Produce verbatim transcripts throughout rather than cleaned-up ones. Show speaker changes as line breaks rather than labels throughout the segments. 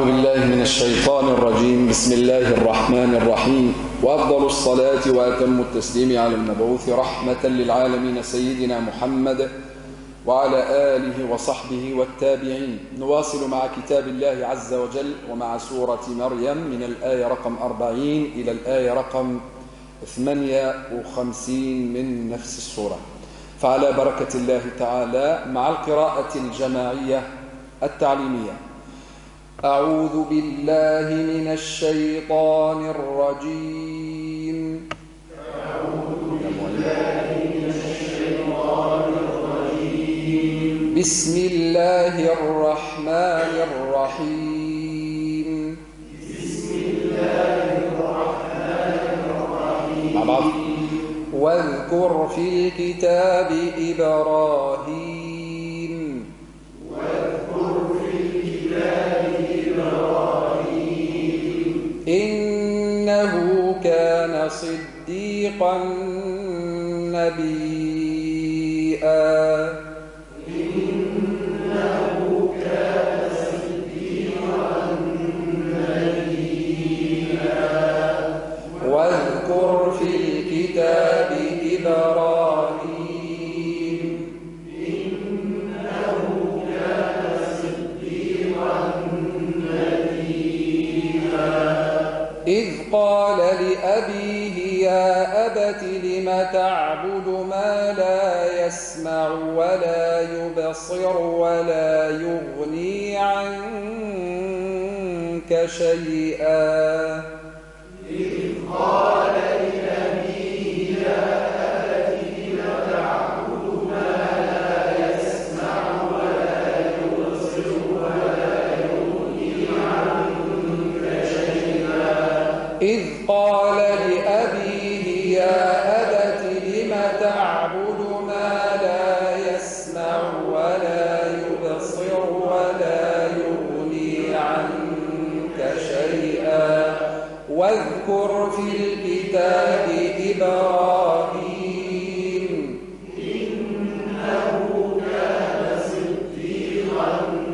أعوذ بالله من الشيطان الرجيم. بسم الله الرحمن الرحيم، وأفضل الصلاة وأتم التسليم على المبعوث رحمة للعالمين سيدنا محمد وعلى آله وصحبه والتابعين. نواصل مع كتاب الله عز وجل ومع سورة مريم من الآية رقم أربعين إلى الآية رقم ثمانية وخمسين من نفس السورة. فعلى بركة الله تعالى مع القراءة الجماعية التعليمية. أعوذ بالله من الشيطان الرجيم.
أعوذ بالله من الشيطان الرجيم.
بسم الله الرحمن الرحيم.
بسم الله الرحمن الرحيم.
مع بعض. واذكر في الكتاب إبراهيم.
واذكر في الكتاب إبراهيم.
إنه كان صديقا نبيا.
إنه كان صديقا نبيا.
واذكر في الكتاب إبراهيم.
إنه كان صديقا نبيا.
إذ قال لأبيه يا أبت لم تعبد ما لا يسمع ولا يبصر ولا يغني عنك شيئا.
إذ قال لأبيه يا أبت لم تعبد ما لا يسمع ولا يبصر ولا يغني عنك شيئا.
إذ قال لأبيه يا أبت لم تعبد ما لا يسمع ولا يبصر ولا يغني عنك شيئا. واذكر في الكتاب إبراهيم.
إنه كان صديقا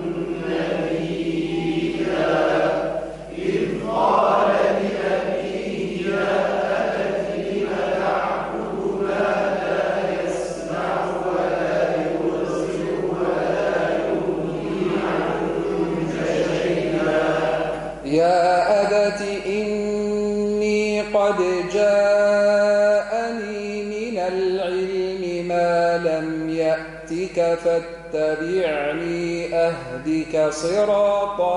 نبيا. إذ قال لأبيه يا أبت لم تعبد ما لا يسمع ولا يبصر ولا يغني عنك شيئا.
يا أبت إني قد جاءني من العلم ما لم يأتك فاتبعني أهدك صراطا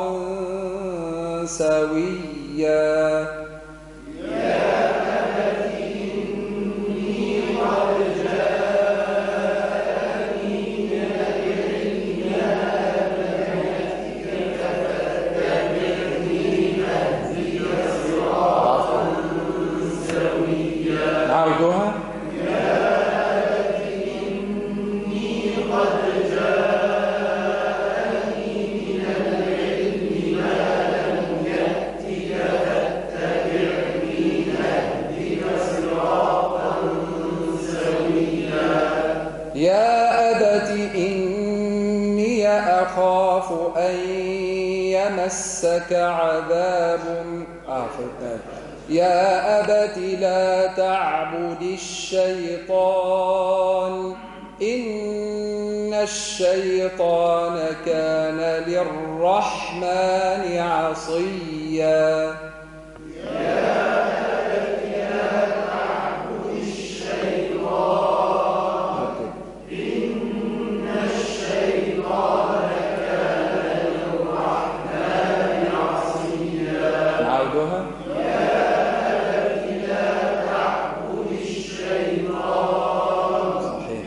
سويا.
يا أبت إني قد جاءني من العلم ما لم يأتك فاتبعني أهدك صراطا سويا.
نعودها.
يا أبت إني قد جاءني من العلم ما لم يأتك فاتبعني أهدك صراطا سويا.
يا أبت إني أخاف أن يمسك عذاب آه يا أبت لا تعبد الشيطان إن الشيطان كان للرحمن عصيا. نعودها. صحيح.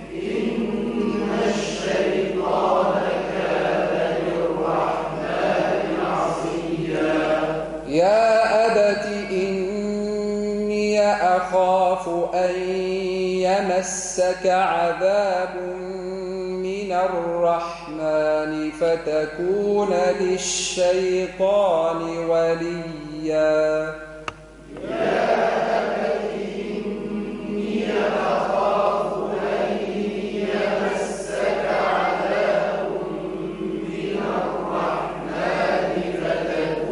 يا أبت إني أخاف أن يمسك عذاب من الرحمن فتكون للشيطان وليا.
يمسك عذاب من الرحمن فتكون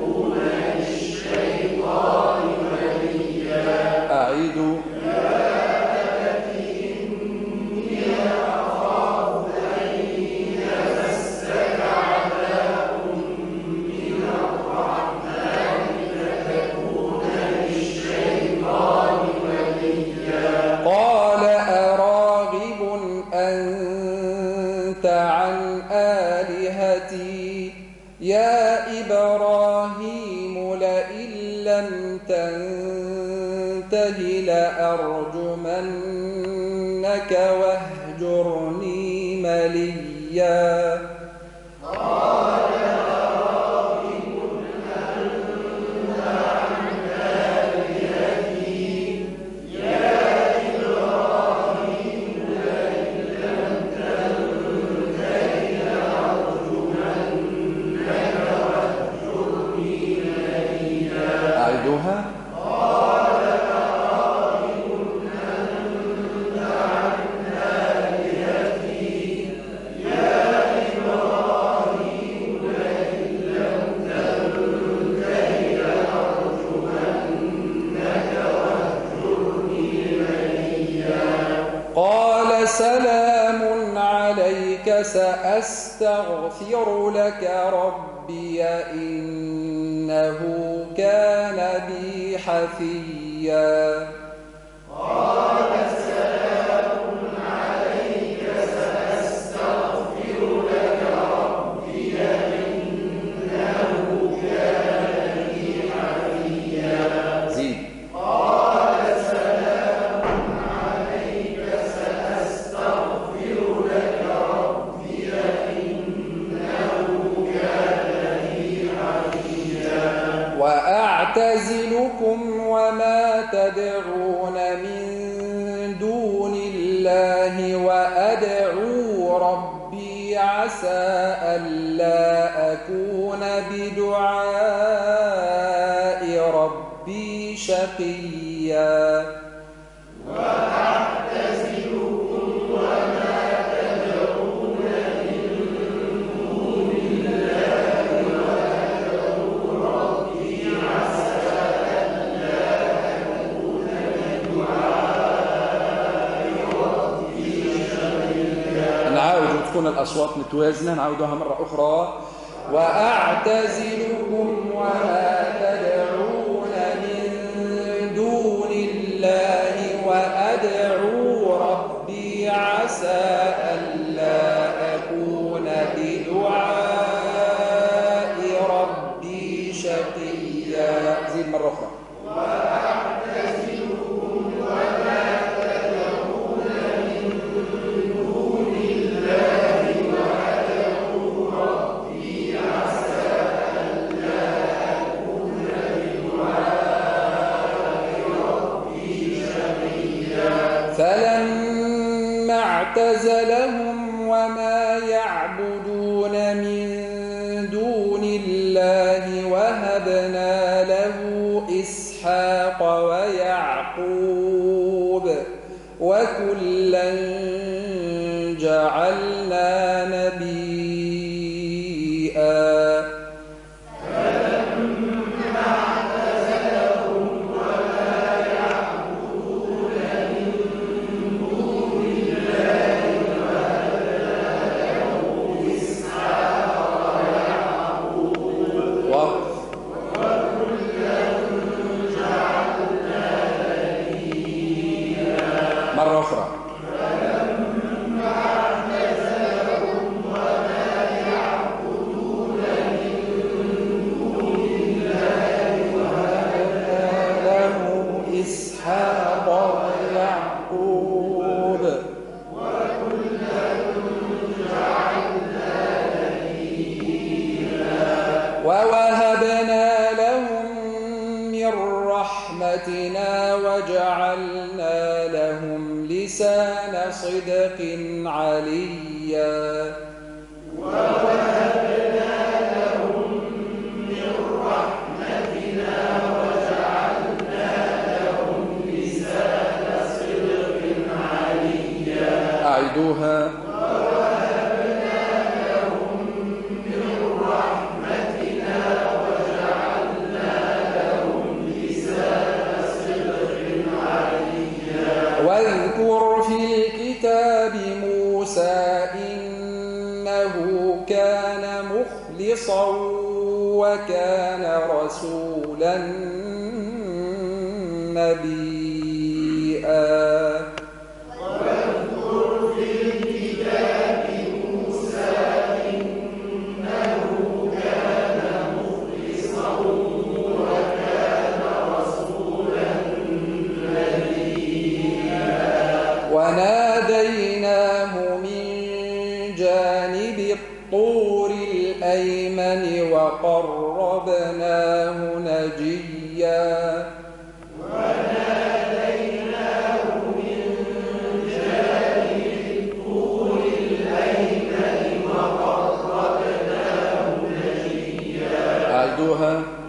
لك واهجرني مليا
قال راغب أنت عن آلهتي يا إبراهيم لئن لم تنته لأرجمنك واهجرني مليا.
أعدها.
قال راغب أنت عن آلهتي يا إبراهيم لئن لم تنته لأرجمنك واهجرني مليا.
قال سلام عليك سأستغفر لك ربي إنه كان بي حفيا.
قال سلام عليك سأستغفر لك ربي إنه كان بي حفيا.
زيد.
قال سلام عليك سأستغفر لك ربي إنه كان بي حفيا.
وأعتزلكم وما تدعون من دون الله وأدعو ربي عسى ألا أكون بدعاء ربي شقيا.
وأعتزلكم وما تدعون من دون الله وأدعو ربي عسى ألا أكون بدعاء ربي شقيا.
نعاود تكون الأصوات متوازنة، نعاودها مرة أخرى. وأعتزلكم وما تدعون من دون الله وأدعو ربي عسى ألا أكون بدعاء ربي شقيا. زيد مرة أخرى.
وأعتزلكم وما تدعون من دون الله وأدعو ربي عسى ألا أكون بدعاء ربي شقيا.
فلما اعتزلهم وما يعبدون من دون الله وهبنا له إسحاق ويعقوب وكلا جعلنا نبيا.
فلما اعتزلهم وما يعبدون من دون الله وهبنا له إسحاق ويعقوب
وقف.
وكلا جعلنا نبيا.
مرة أخرى.
فلما اعتزلهم وما يعبدون من دون الله
وهبنا له إسحاق ويعقوب
وكلا جعلنا نبيا.
ووهبنا لهم من رحمتنا وجعلنا لهم لسان صدق عليا.
ووهبنا لهم من رحمتنا وجعلنا لهم لسان صدق عليا.
أعيدوها.
ووهبنا لهم من رحمتنا وجعلنا لهم لسان صدق عليا.
واذكر في الكتاب موسى إنه كان مخلصا وكان رسولا نبيا.
واذكر في الكتاب موسى إنه كان مخلصا وكان رسولا نبيا.
ونادى وقربناه نجيا
وناديناه من جانب الطور الأيمن وقربناه نجيا.
أعيدوها.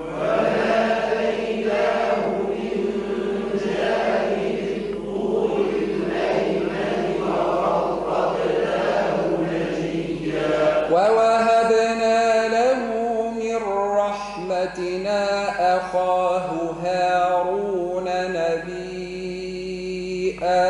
وناديناه من جانب الطور الأيمن وقربناه نجيا.
ووهبنا له من رحمتنا أخاه هارون نبيئا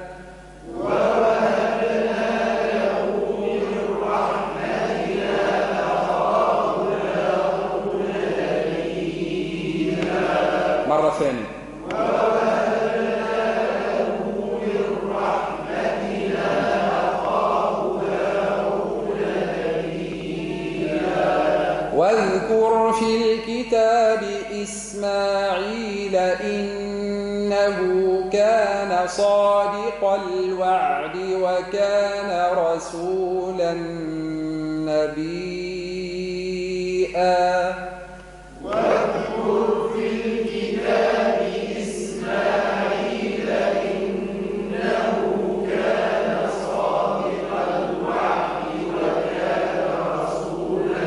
ووهبنا له من رحمتنا أخاه هارون نبيا.
مرة ثانية.
ووهبنا له من رحمتنا أخاه هارون نبيا.
واذكر في الكتاب إسماعيل إنه كان صادق الوعد وكان رسولا نبيئا.
واذكر في الكتاب إسماعيل إنه كان صادق الوعد وكان رسولا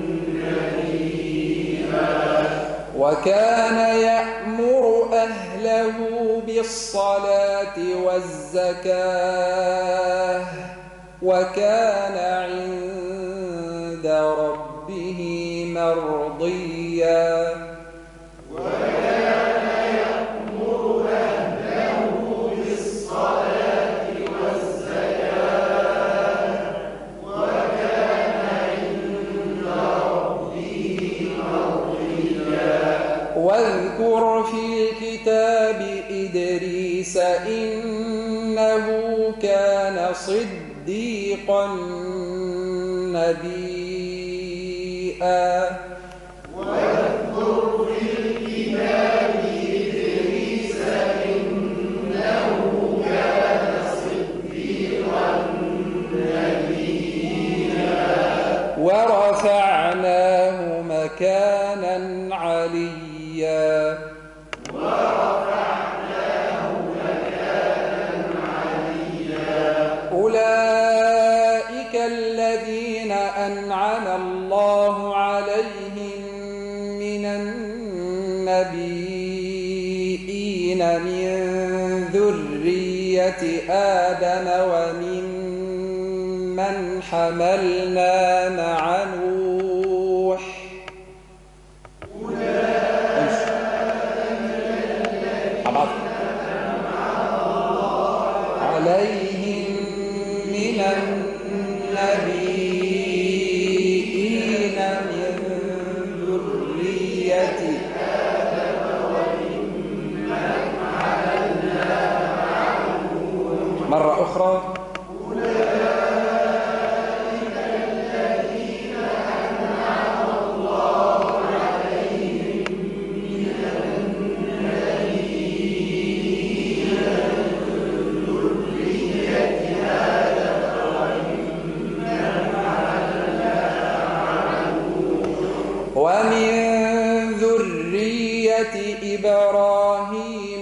نبيا.
وكان يأمر أهله بالصلاة والزكاة وكان عند ربه مرضيا.
وكان يأمر أهله بالصلاة والزكاة وكان عند ربه مرضيا.
واذكر في الكتاب إدريس إنه كان صديقا نبيئا.
واذكر في الكتاب إدريس إنه كان صديقا نبيا.
ورفعناه مكانا عليا.
ورفعناه مكانا عليا.
أولئك الذين أنعم الله عليهم من النبيين من ذرية آدم وممن حملنا مع نوح. عليهم من النبيين من ذرية آدم وممن حملنا مع نوح. مرة أخرى. ومن ذرية إبراهيم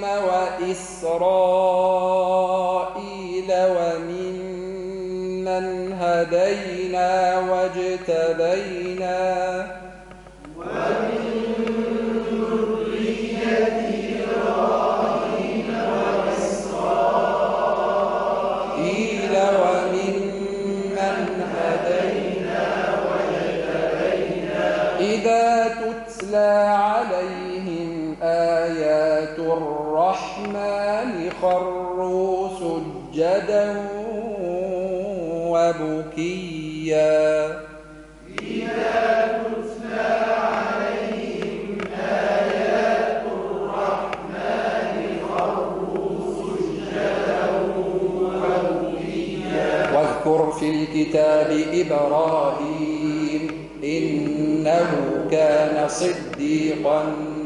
وإسرائيل وممن هدينا واجتبينا.
ومن ذرية إبراهيم وإسرائيل
وممن هدينا واجتبينا. إذا تتلى عليهم آيات الرحمن خروا سجدا وبكيا.
إذا تتلى عليهم آيات الرحمن خروا سجدا وبكيا.
واذكر في الكتاب إبراهيم إنه كان صديقا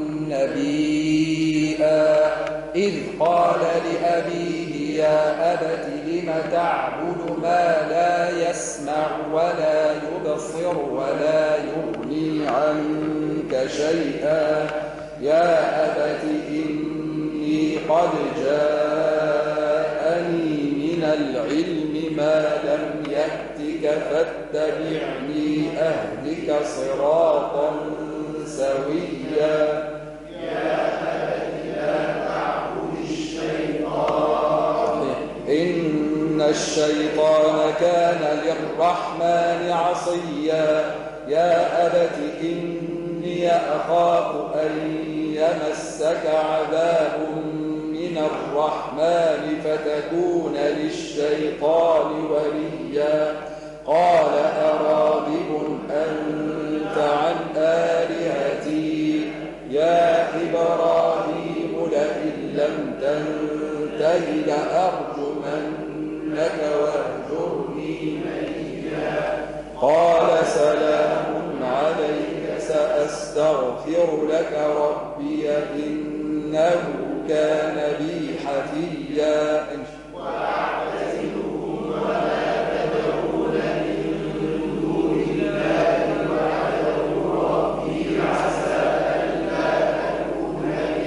نبيئا إذ قال لأبيه يا أبت لم تعبد ما لا يسمع ولا يبصر ولا يغني عنك شيئا يا أبت إني قد جاءني من العلم ما لم يأتك فاتبعني أهدك صراطا سويا
يا أبت لا تعبد الشيطان
إن الشيطان كان للرحمن عصيا يا أبت إني أخاف أن يمسك عذاب من الرحمن فتكون للشيطان وليا قال أراغب أنت عن آلهتي يا إبراهيم لئن لم تنته لأرجمنك واهجرني مليا قال سلام عليك سأستغفر لك ربي إنه كان بي حفيا
وأعتزلهم وما تدعون من دون الله وأدعو ربي عسى ألا أكون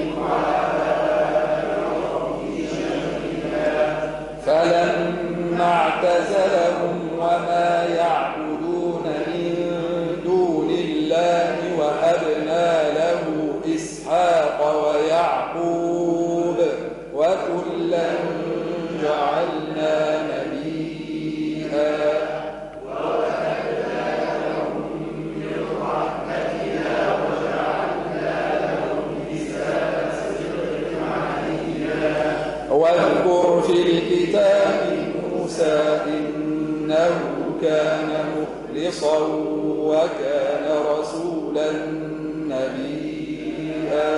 لدعاء ربي شقيا
فلما اعتزلهم وما يعبدون من دون الله وهبنا له إسحاق ويعقوب وكلا جعلنا نبيا
ووهبنا لهم من رحمتنا وجعلنا لهم لسان صدق عليا
واذكر في الكتاب موسى إنه كان مخلصا وكان رسولا نبيا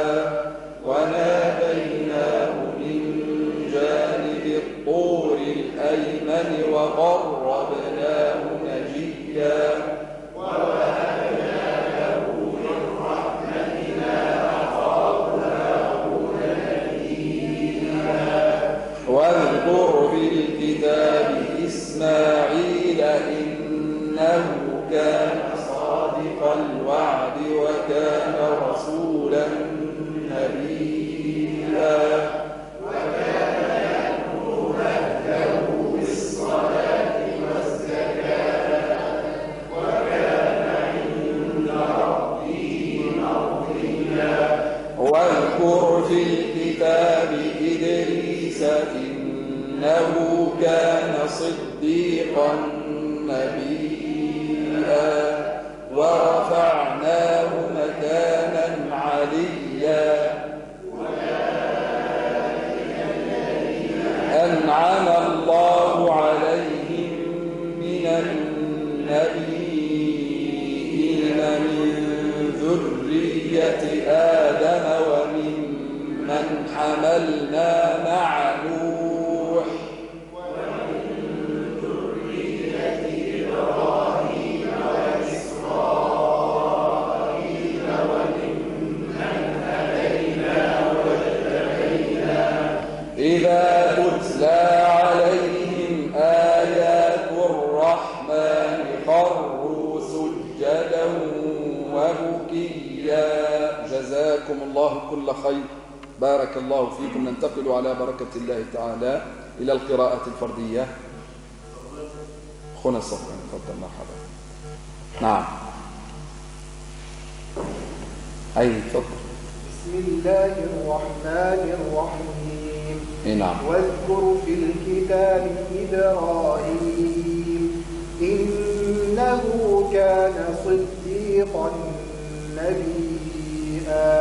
وناديناه من جانب الطور الأيمن وقربناه نجيا
ووهبنا له من رحمتنا أخاه هارون نبيا
واذكر في الكتاب إسماعيل إنه كان صادق الوعد وكان رسولا نبيا
وكان يأمر أهله بالصلاة والزكاة وكان عند ربه مرضيا
واذكر في الكتاب إدريس إنه كان صديقا نبيا ورفعناه مكانا عليا أنعم الله عليهم من النبيين من ذرية آدم وممن حملنا مع نوح إذا تتلى عليهم آيات الرحمن خروا سجدا وبكيا. جزاكم الله كل خير، بارك الله فيكم. ننتقل على بركة الله تعالى إلى القراءة الفردية. أخونا الصفر تفضل. مرحبا. نعم أي تفضل.
بسم الله الرحمن الرحيم.
نعم.
واذكر في الكتاب إبراهيم إنه كان صديقا نبيا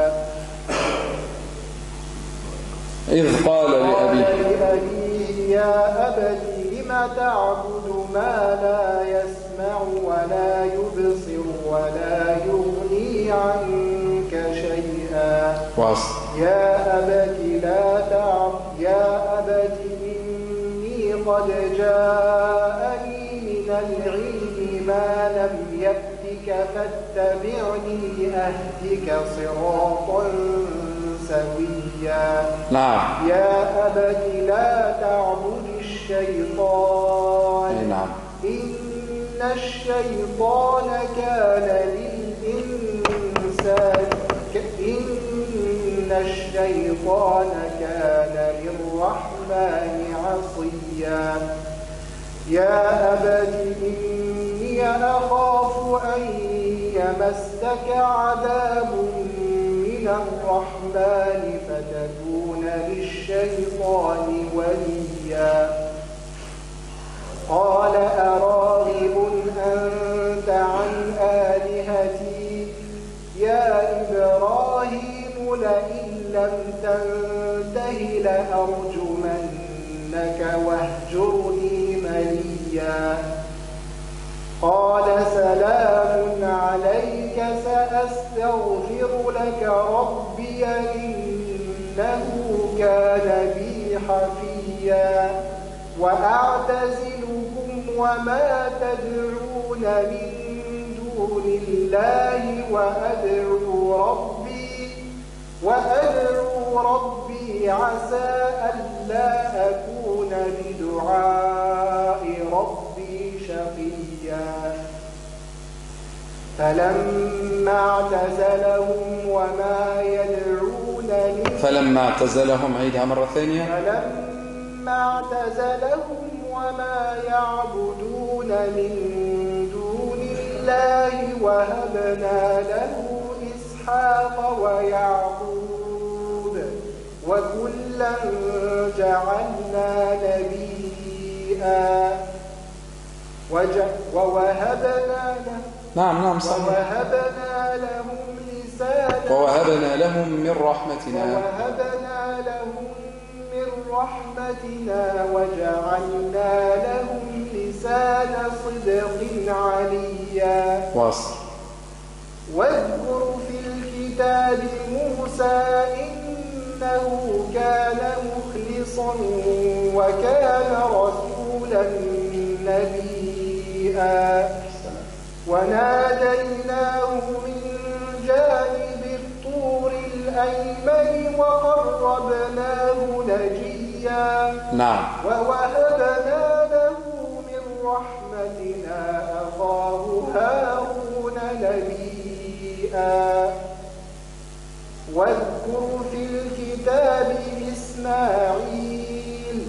إذ قال لأبيه
لأبيه يا أبت لم تعبد ما لا يسمع ولا يبصر ولا يغني عنك شيئا.
واصل.
يا أبت لا تعب يا أبت إني قد جاءني من العلم ما لم يأتك فاتبعني أهدك صراطا سويا.
نعم.
يا أبت لا تعبد الشيطان.
نعم.
إن الشيطان كان للإنسان الشيطان كان للرحمن عصيا يا أبت إني أخاف أن يمسك عذاب من الرحمن فتكون للشيطان وليا قال أراغب أنت عن آلهتي يا إبراهيم لئن لم تنته لأرجمنك واهجرني مليا قال سلام عليك سأستغفر لك ربي إنه كان بي حفيا وأعتزلكم وما تدعون من دون الله وأدعو ربي وأدعو ربي عسى ألا أكون بدعاء ربي شقيا فلما اعتزلهم وما يدعون من
فلما اعتزلهم عيدها مرة ثانية
فلما اعتزلهم وما يعبدون من دون الله وهبنا له إسحاق ويعقوب وكلا جعلنا نبيا ووهبنا له
نعم نعم صحيح
ووهبنا لهم لسان
ووهبنا لهم من رحمتنا
ووهبنا لهم من رحمتنا وجعلنا لهم لسان صدق عليا
واصل
واذكر في الكتاب موسى إنه كان مخلصا وكان رسولا نبيا وناديناه من جانب الطور الأيمن وقربناه نجيا
نعم
ووهبنا له من رحمتنا أخاه هارون نبيا واذكر في الكتاب إسماعيل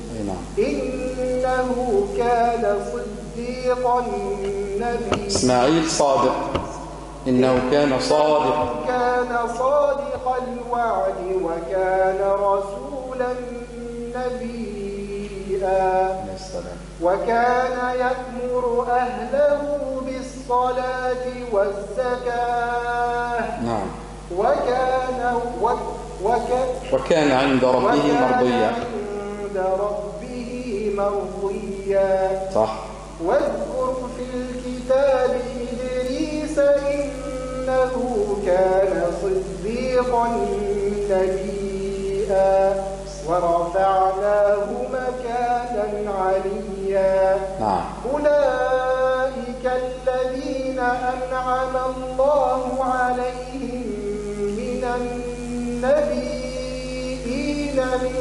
إنه كان صديقا نبيا
إسماعيل صادق إنه كان صادق
كان صادق الوعد وكان رسولا نبيا وكان يأمر أهله بالصلاة والزكاة
نعم
وكان وكان
وكان عند ربه مرضيا
عند ربه مرضيا
صح
واذكر في الكتاب إدريس إنه كان صديقا نبيا ورفعناه مكانا عليا
نعم
أولئك الذين أنعم الله عليهم من النبيين من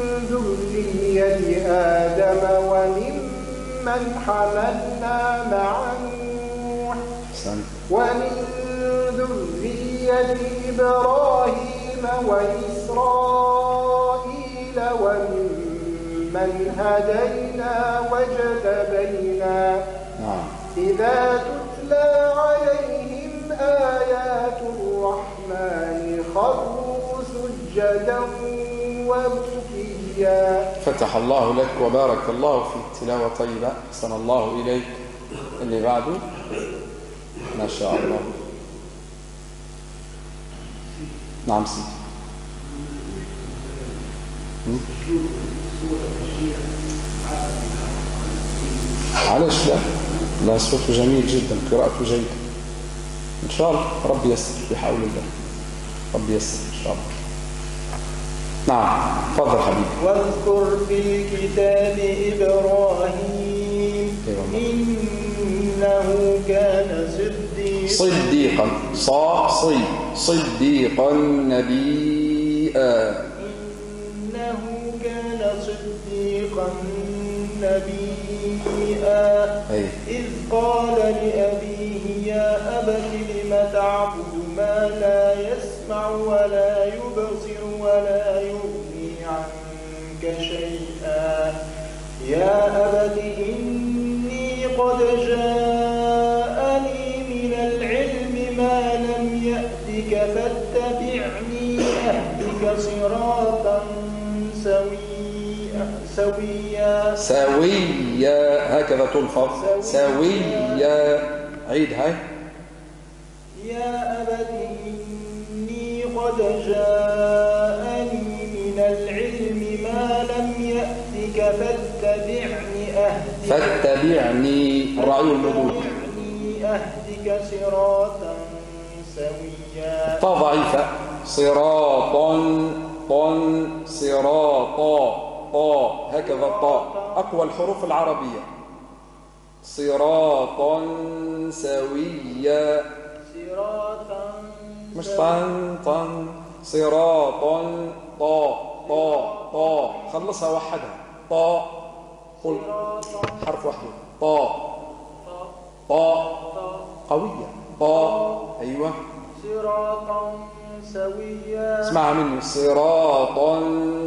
ذرية آدم وممن حملنا مع نوح ومن ذرية إبراهيم وإسرائيل وممن هدينا واجتبينا إذا تتلى عليهم آيات الرحمن خروا سجدا وبكيا.
فتح الله لك وبارك الله فيك، تلاوة طيبة أحسن الله إليك. اللي بعده ما شاء الله. نعم سيدي. معلش لا لا صوته جميل جدا، قراءته جيدة إن شاء الله. رب يسر بحول الله، رب يسر إن شاء الله. نعم تفضل حبيبي.
واذكر في الكتاب إبراهيم إنه كان صديقا
صديقا صا صي صديقا نبيا
إنه كان صديقا نبيا
أي.
إذ قال لأبيه يا أبت لم تعبد ما لا يسمع ولا يبصر قد جاءني من العلم ما لم يأتك فاتبعني أهدك صراطا سويا سويا
سويا هكذا تلفظ سويا عيد هاي
يا أبت إني قد جاءني من العلم ما لم يأتك فاتبعني أهدك
فاتبعني الرعي المردود
أهدك صراطا سويا
ضعيفة صراطا طن صراطا طا هكذا الطاء أقوى الحروف العربية صراطا سويا
صراطا
مش طن طن صراطا طا طا طا خلصها وحدها طا قل حرف واحد طا طا قوية طا أيوة
صراطا سويا
اسمعها مني صراطا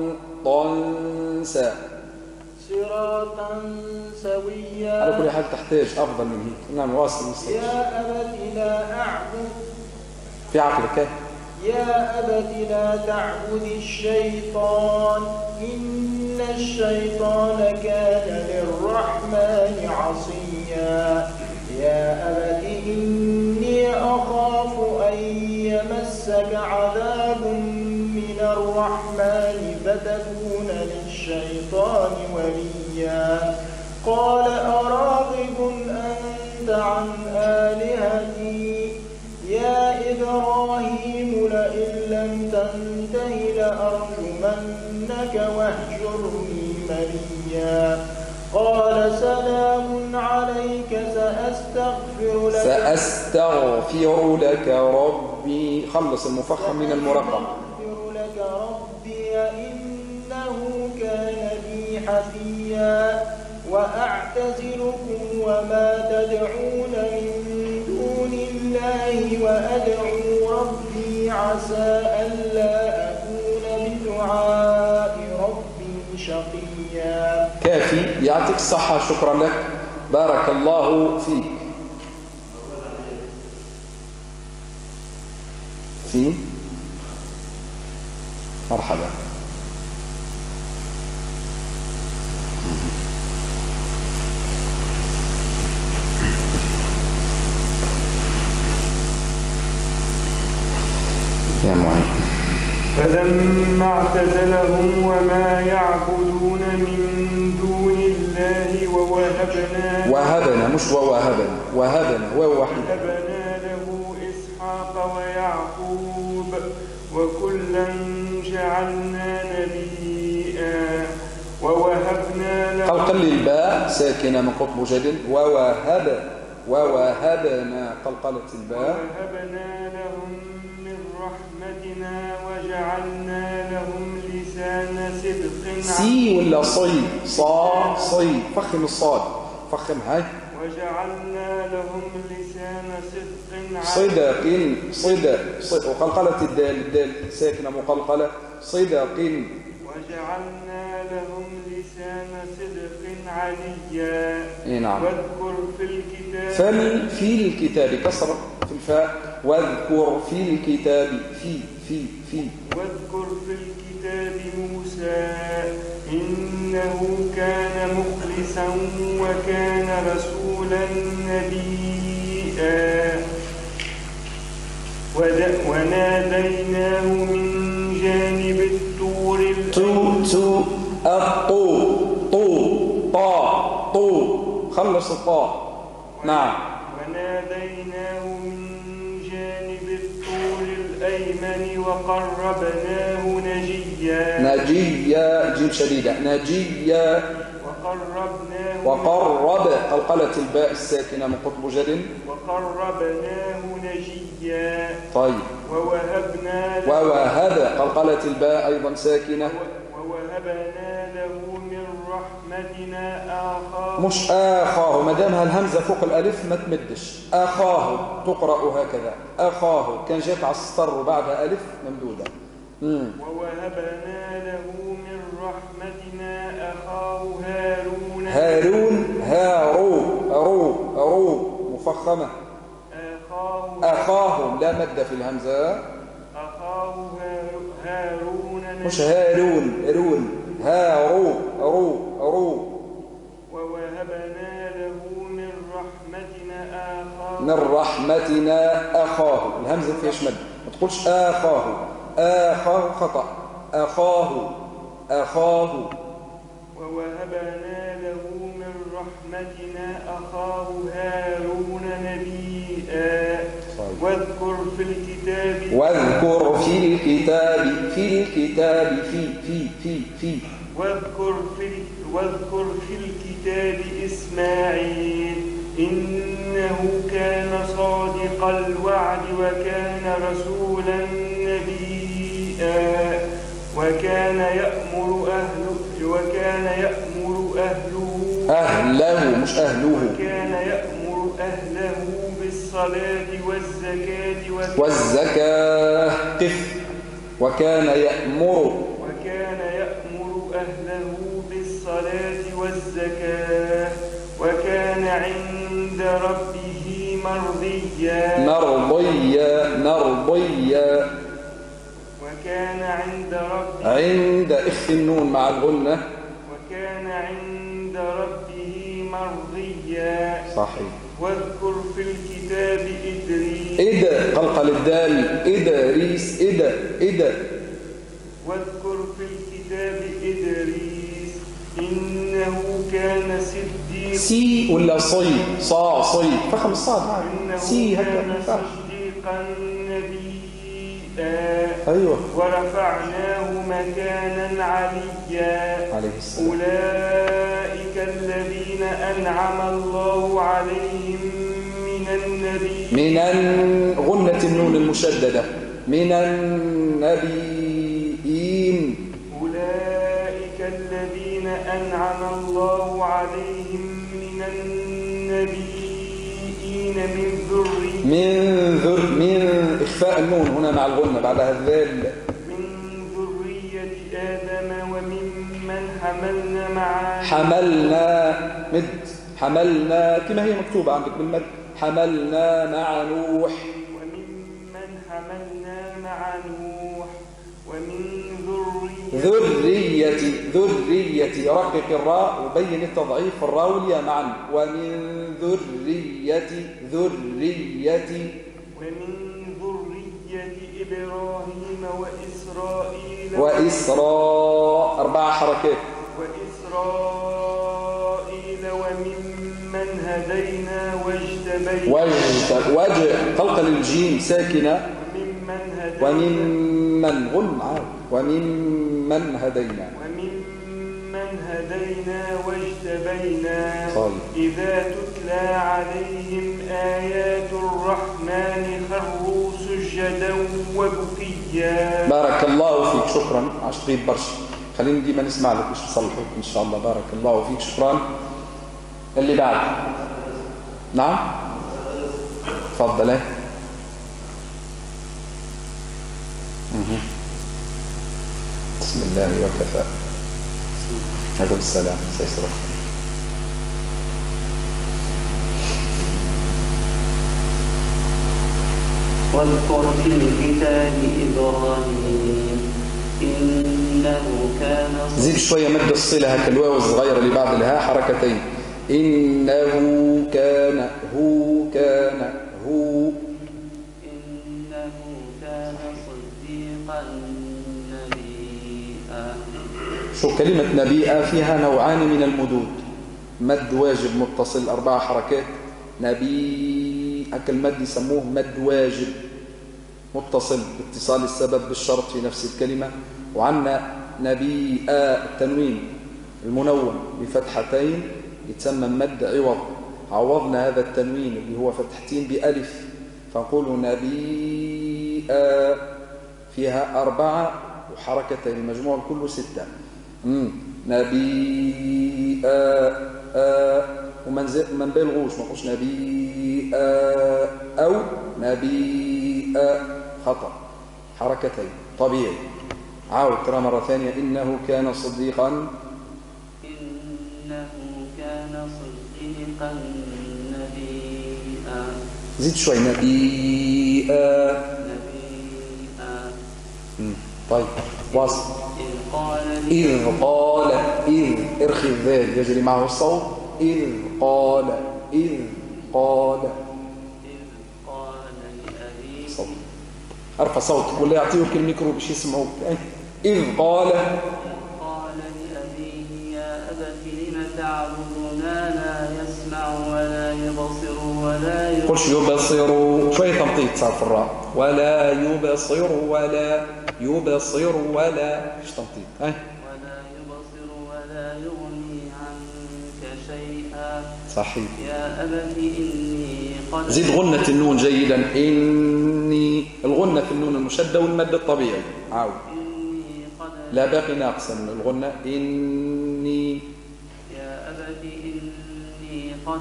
طنسا
صراطا سويا
على كل حال تحتاج أفضل من هيك نعم واصل مستقبل
يا أبت لا أعبد
في عقلك
يا أبت لا تعبد الشيطان إن الشيطان كان للرحمن عصيا يا أبت إني أخاف أن يمسك عذاب من الرحمن فتكون للشيطان وليا قال أراغب أنت عن آلهتي يا إبراهيم لئن لم تنته لأرجمنك واهجرني مليا قال سلام عليك سأستغفر لك
سأستغفر لك ربي خلص المفخم من المرقم
سأستغفر لك ربي إنه كان بي حفيا وأعتزلكم وما تدعون من دون الله وأدعو ربي عسى ألا أكون بدعاء ربي شقيا
كافي يعطيك الصحة شكرا لك بارك الله فيك في مرحبا يا معين
فلما اعتزلهم وما يعبدون من دون الله ووهبنا
وهبنا مش ووهبنا وهبنا ووحيد
وهبنا له إسحاق ويعقوب وكلا جعلنا نبيا ووهبنا له
قلقل الباء ساكنة من قطب جد ووهب ووهبنا قلقلة الباء
ووهبنا لهم من رحمتنا وجعلنا لهم لسان صدق
سي ولا صي صا صي فخم الصاد فخم هاي
وجعلنا لهم لسان صدق
صدق صدق صدق وقلقلة الدال الدال ساكنة مقلقلة صدق
وجعلنا لهم لسان صدق عليا
اي نعم
واذكر في الكتاب
فل في الكتاب كسر في الفاء واذكر في الكتاب في في في
واذكر في الكتاب موسى إنه كان مخلصا وكان رسولا نبيا ود- وناديناه من جانب الطور
تو تو الطو طو طا طو خلص الطاء نعم
وناديناه من جانب الطور الأيمن وقربناه نجيا
نجيا جيم شديدة نجيا
وقربناه
وقرب قلقلة الباء الساكنة من قطب جد
وقربناه نجيا
طيب
ووهبنا له
ووهب قلقلة الباء أيضا ساكنة
ووهبنا له من رحمتنا آخاه
مش آخاه ما دامها الهمزة فوق الألف ما تمدش آخاه تقرأ هكذا آخاه كان جاءت على السطر وبعدها ألف ممدودة مم.
ووهبنا له من رحمتنا أخاه هارون
هارون هارو رو مفخمة.
أخاه
أخاه لا مد في الهمزة.
أخاه هارون
مش هارون هارون هارو رو رو.
ووهبنا له من رحمتنا أخاه
من رحمتنا أخاه. الهمزة فيهاش مد، ما تقولش أخاه. أخاه خطأ. أخاه أخاه.
ووهبنا له من رحمتنا أخاه هارون نبيا. واذكر في الكتاب
واذكر في الكتاب في الكتاب في في في في
واذكر في واذكر في الكتاب إسماعيل إنه كان صادق الوعد وكان رسولا نبيا. وكان يأمر أهله وكان يأمر أهله
أهله مش أهله.
وكان يأمر أهله بالصلاة والزكاة
والزكاة قف. وكان يأمر
وكان يأمر أهله بالصلاة والزكاة وكان عند ربه مرضيا.
مرضيا مرضيا.
وكان عند ربه
عند إخ النون مع الغنة.
وكان عند ربه مرضيا.
صحيح.
واذكر في الكتاب إدريس
إذا قلقل الدال إدريس إذا إذا.
واذكر في الكتاب إدريس إنه كان صديقا
سي ولا صي صا صي فخم الصاد.
إنه
سي
كان
هكذا.
صديقا نبيا.
أيوة.
ورفعناه مكانا عليا.
عليه السلام.
أولئك الذين أنعم الله عليهم من النبي
من غنة النون المشددة من النبيين.
أولئك الذين أنعم الله عليهم من النبيين من ذرية
من ذر من إخفاء النون هنا مع الغنة بعدها الذال.
من ذرية آدم وممن حملنا مع
حملنا مد حملنا كما هي مكتوبة عندك بالمد. حملنا مع نوح.
وممن حملنا مع نوح ومن ذرية
ذرية ذرية رقق الراء وبين التضعيف الراء والياء معا. ومن ذرية ذرية
ومن ذرية إبراهيم وإسرائيل
وإسراء أربع حركات.
وإسرائيل وممن هدينا واجتبينا
وجه وجه قلقل الجيم ساكنة.
وممن هدينا
وممن غن عاد وممن هدينا.
وممن هدينا واجتبينا.
طيب.
إذا تتلى عليهم آيات الرحمن خروا سجدا وبكيا.
بارك الله فيك. شكرا عشت طيب برشا. خلينا ديما نسمع لك باش نصلحوك ان شاء الله. بارك الله فيك. شكرا. اللي بعد. نعم تفضل. ايه بسم الله وكفى. عليكم السلام. سيسرك.
واذكر في الكتاب إبراهيم إنه كان
زيد شوية مد الصلة هكا الواو الصغيرة اللي بعد الهاء حركتين. إنه كان هو كان هو
إنه كان صديقا نبيا.
شو كلمة نبيئة فيها نوعان من المدود. مد واجب متصل أربع حركات. نبي هكا المد يسموه مد واجب متصل باتصال السبب بالشرط في نفس الكلمة. وعنا نبيئة التنوين المنون بفتحتين يتسمى مد عوض. عوضنا هذا التنوين اللي هو فتحتين بألف فنقول نبيئة فيها أربعة وحركتين المجموع كله ستة. نبيئة ومن بيلغوش ما نقولش نبيئة أو نبيئة خطأ حركتين طبيعي. عاود ترى مرة ثانية. إنه كان صديقا
إنه كان صديقا نبيا.
زيد شوي نبيئا.
نبيئا.
طيب واصل.
إذ قال
إذ قال إذ ارخي الذال يجري معه الصوت. إذ قال إذ قال
إذ قال لأبيه
صوت ارفع صوتك ولا يعطيوك الميكرو باش يسمعوك. إذ قال
قال لأبيه يا أبت لم تعبد ما لا يسمع ولا يبصر ولا يبصر.
قلش يبصر شوية تمطيط صار في الراء. ولا يبصر ولا يبصر ولا ايش تمطيط. اه
ولا يبصر ولا يغني عنك شيئا.
صحيح.
يا أبت إني قد
زيد غنة النون جيدا. إني الغنة في النون المشدة والمد الطبيعي. عاود.
إني قد
لا باقي ناقصا الغنة. إني
يا أبت إني قد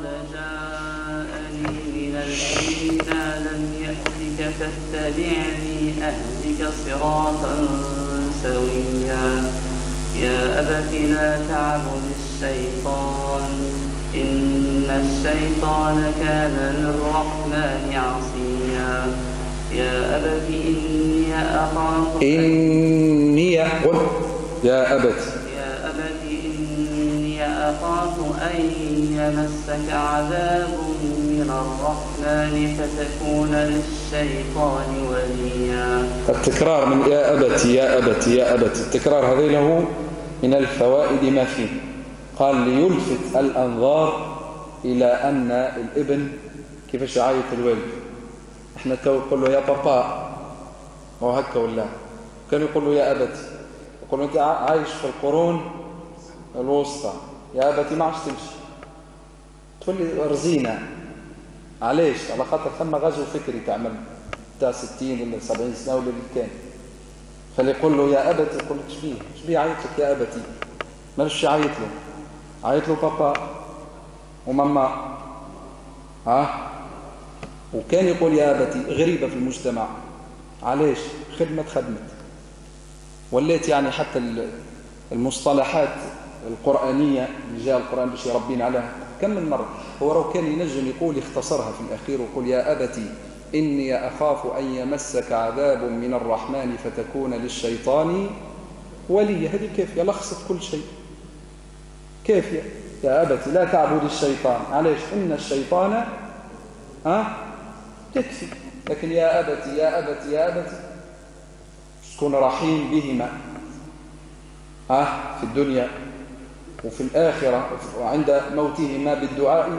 جاءني من العلم ما لم يأتك فاتبعني أهدك صراطا سويا. يا أبت لا تعبد الشيطان إن الشيطان كان للرحمن عصيا. يا أبت إني أخاف
إني قل يا أبت
يا أبت إني أخاف أن يمسك عذاب من الرحمن فتكون للشيطان وليا.
التكرار من يا أبت يا أبت يا أبت التكرار هذا له من الفوائد ما فيه. قال ليلفت الأنظار إلى أن الابن كيفاش يعيط الوالد. احنا تو نقول له يا بابا هو هكا ولا كان يقول له يا أبت. يقول له أنت عايش في القرون الوسطى يا أبتي ما عادش تمشي تقول لي رزينا. علاش؟ على خاطر ثم غزو فكري تعمل تاع ستين ولا سبعين سنة ولا اللي كان. فاللي يقول له يا أبت يقول لك شبيه شبيه عيط لك يا أبتي. مالش عيط له عيط له بابا وماما. ها وكان يقول يا أبتي غريبة في المجتمع. علاش؟ خدمة خدمت وليت يعني حتى المصطلحات القرآنية اللي جاء القرآن باش يربين عليها كم من مرة. هو لو كان ينجم يقول يختصرها في الأخير ويقول يا أبتي إني أخاف أن يمسك عذاب من الرحمن فتكون للشيطان ولي. هذه كافية لخصت كل شيء كافية. يا أبتي لا تعبد الشيطان. علاش؟ إن الشيطان ها تكفي. لكن يا أبتي يا أبتي يا أبتي تكون رحيم بهما ها في الدنيا وفي الآخرة وعند موتهما بالدعاء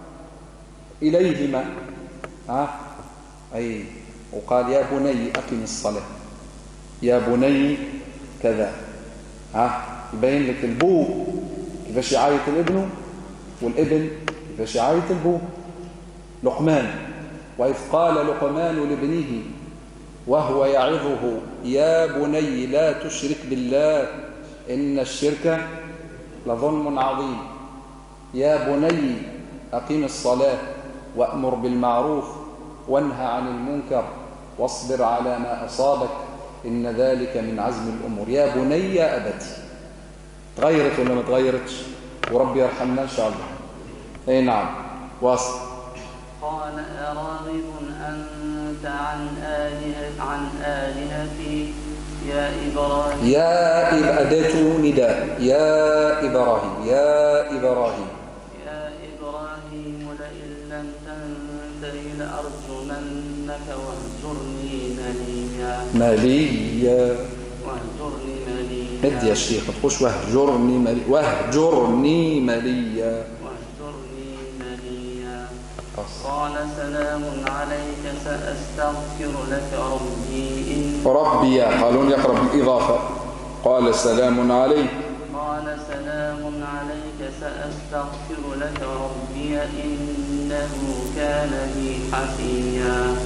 إليهما. ها أي وقال يا بني أقم الصلاة يا بني كذا. ها يبين لك البو كيفاش يعيط الابن والابن كيفاش يعيط البو. لقمان وإذ قال لقمان لابنه وهو يعظه يا بني لا تشرك بالله إن الشرك لظلم عظيم. يا بني أقم الصلاة وأمر بالمعروف وانهى عن المنكر واصبر على ما أصابك إن ذلك من عزم الأمور. يا بني يا أبتي. تغيرت ولا ما تغيرتش؟ وربي يرحمنا إن شاء الله. أي نعم واصل.
قال أراغب أنت عن آلهة عن آلهتي يا إبراهيم.
يا إب أداة نداء يا إبراهيم يا إبراهيم
يا إبراهيم لئن لم تنته لأرجمنك واهجرني مليا.
مليا
واهجرني مليا.
مد يا شيخ ما تقولش واهجرني مليا. واهجرني مليا.
واهجرني مليا. قال سلام عليك سأستغفر لك ربي إن
ربي قالون يقرب الإضافة. قال سلام عليك.
قال سلام عليك سأستغفر لك ربي إنه كان بي حفيا.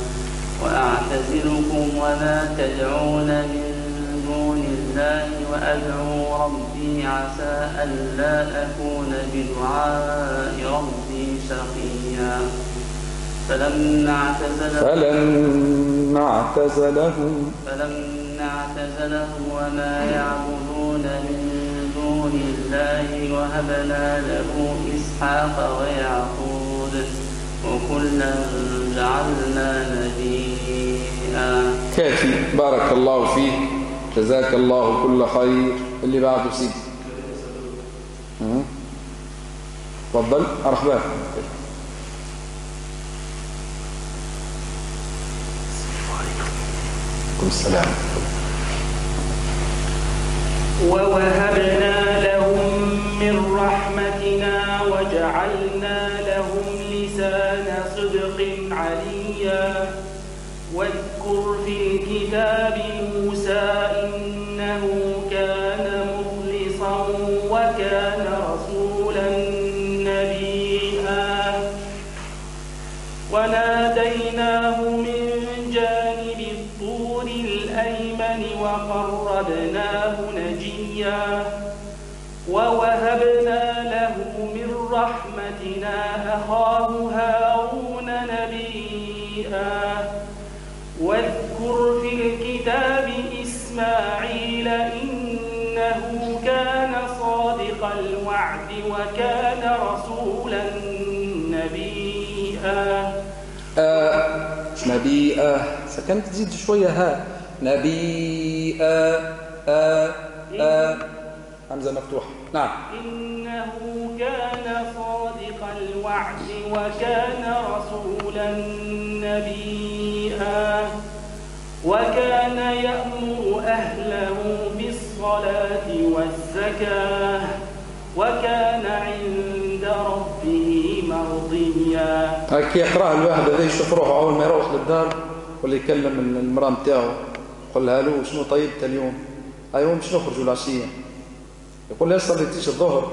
وأعتزلكم وما تدعون من دون الله وأدعو ربي عسى ألا أكون بدعاء ربي شقيا. فلما اعتزلهم
فلما اعتزلهم
فلما اعتزلهم وما يعبدون من دون الله وهبنا له إسحاق ويعقوب وكلا كلا جعلنا نبيئا.
كافي، بارك الله فيك، جزاك الله كل خير. اللي بعده سيدي. تفضل. مرحبا. عليكم السلام.
ووهبنا لهم من رحمتنا وجعلنا لهم لسان صدق عليا. واذكر في الكتاب موسى إنه كان مخلصا وكان رسولا نبيا. وناديناه من جانب الطور الأيمن وقربناه نجيا. ووهبنا له من رحمتنا أخاه هارون نبيا. واذكر في الكتاب إسماعيل إنه كان صادق الوعد وكان رسولا نبيا.
آه نبيئة سكنت تزيد شوية ها. نبيئة آه آه همزة مفتوحة. نعم.
إنه كان صادق الوعد وكان رسولا نبيا. وكان يأمر أهله بالصلاة والزكاة وكان عند ربه مرضيا.
هيك يقرأ الواحد هذا يشوف روحه أول ما يروح للدار واللي يكلم المرأة متاعه يقول لها له شنو طيبت اليوم؟ أيوة مش نخرجوا العشية. يقول لها صليتيش الظهر؟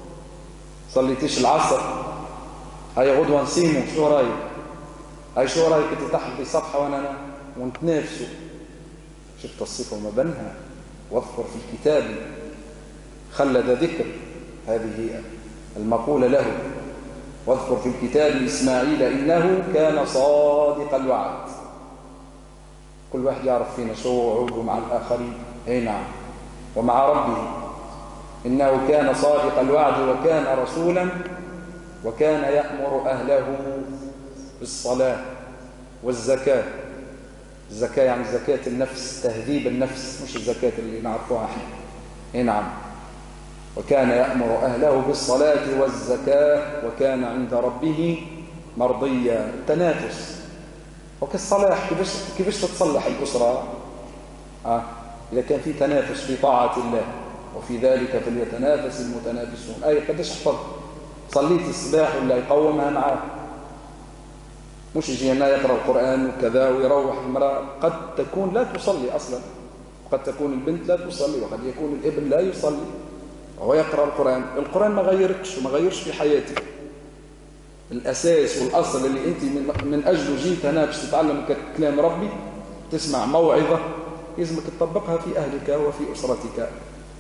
صليتيش العصر؟ هيا غدوة نسيموا شو رايك؟ هاي شو رايك انت تحت صفحة وانا انا ونتنافسوا. شفت الصفة وما بينها. واذكر في الكتاب خلد ذكر، هذه المقولة له. واذكر في الكتاب إسماعيل إنه كان صادق الوعد. كل واحد يعرف فينا شو عوده مع الآخرين. اي نعم. ومع ربه إنه كان صادق الوعد وكان رسولا وكان يأمر أهله بالصلاة والزكاة. الزكاة يعني زكاة النفس، تهذيب النفس، مش الزكاة اللي نعرفوها احنا. اي نعم. وكان يأمر أهله بالصلاة والزكاة وكان عند ربه مرضيا. التنافس وكالصلاح، كيفاش كيفاش تتصلح الأسرة؟ آه. إذا كان في تنافس في طاعة الله وفي ذلك فليتنافس المتنافسون. أي قداش احفظ صليت الصباح ولا يقومها معاه، مش يجي هنا يقرأ القرآن وكذا ويروح. المرأة قد تكون لا تصلي أصلا، وقد تكون البنت لا تصلي، وقد يكون الابن لا يصلي وهو يقرأ القرآن. القرآن ما غيركش وما غيرش في حياتك. الأساس والأصل اللي أنت من أجله جيت هنا باش تتعلم كلام ربي، تسمع موعظة، يلزمك تطبقها في أهلك وفي أسرتك،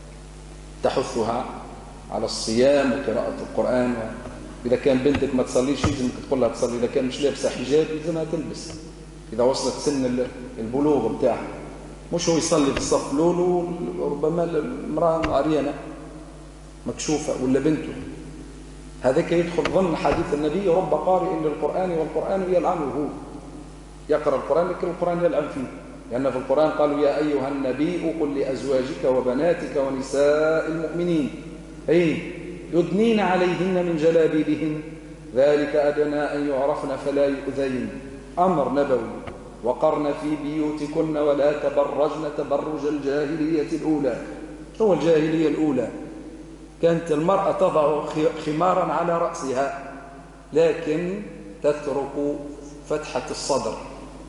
تحثها على الصيام وقراءة القرآن. إذا كان بنتك ما تصليش يلزمك تقول لها تصلي. إذا كان مش لابسة حجاب يلزمها تلبس إذا وصلت سن البلوغ بتاعها. مش هو يصلي في الصف الأول وربما المرأة عريانة مكشوفة ولا بنته، هذاك يدخل ضمن حديث النبي رب قارئ للقرآن والقرآن يلعنه. يقرأ القرآن لكن القرآن يلعن فيه، لأن في القرآن قالوا يا أيها النبي قل لأزواجك وبناتك ونساء المؤمنين أي يدنين عليهن من جلابيبهن ذلك أدنى أن يعرفن فلا يؤذين. أمر نبوي. وقرن في بيوتكن ولا تبرجن تبرج الجاهلية الأولى. هو الجاهلية الأولى كانت المرأة تضع خمارا على رأسها لكن تترك فتحة الصدر،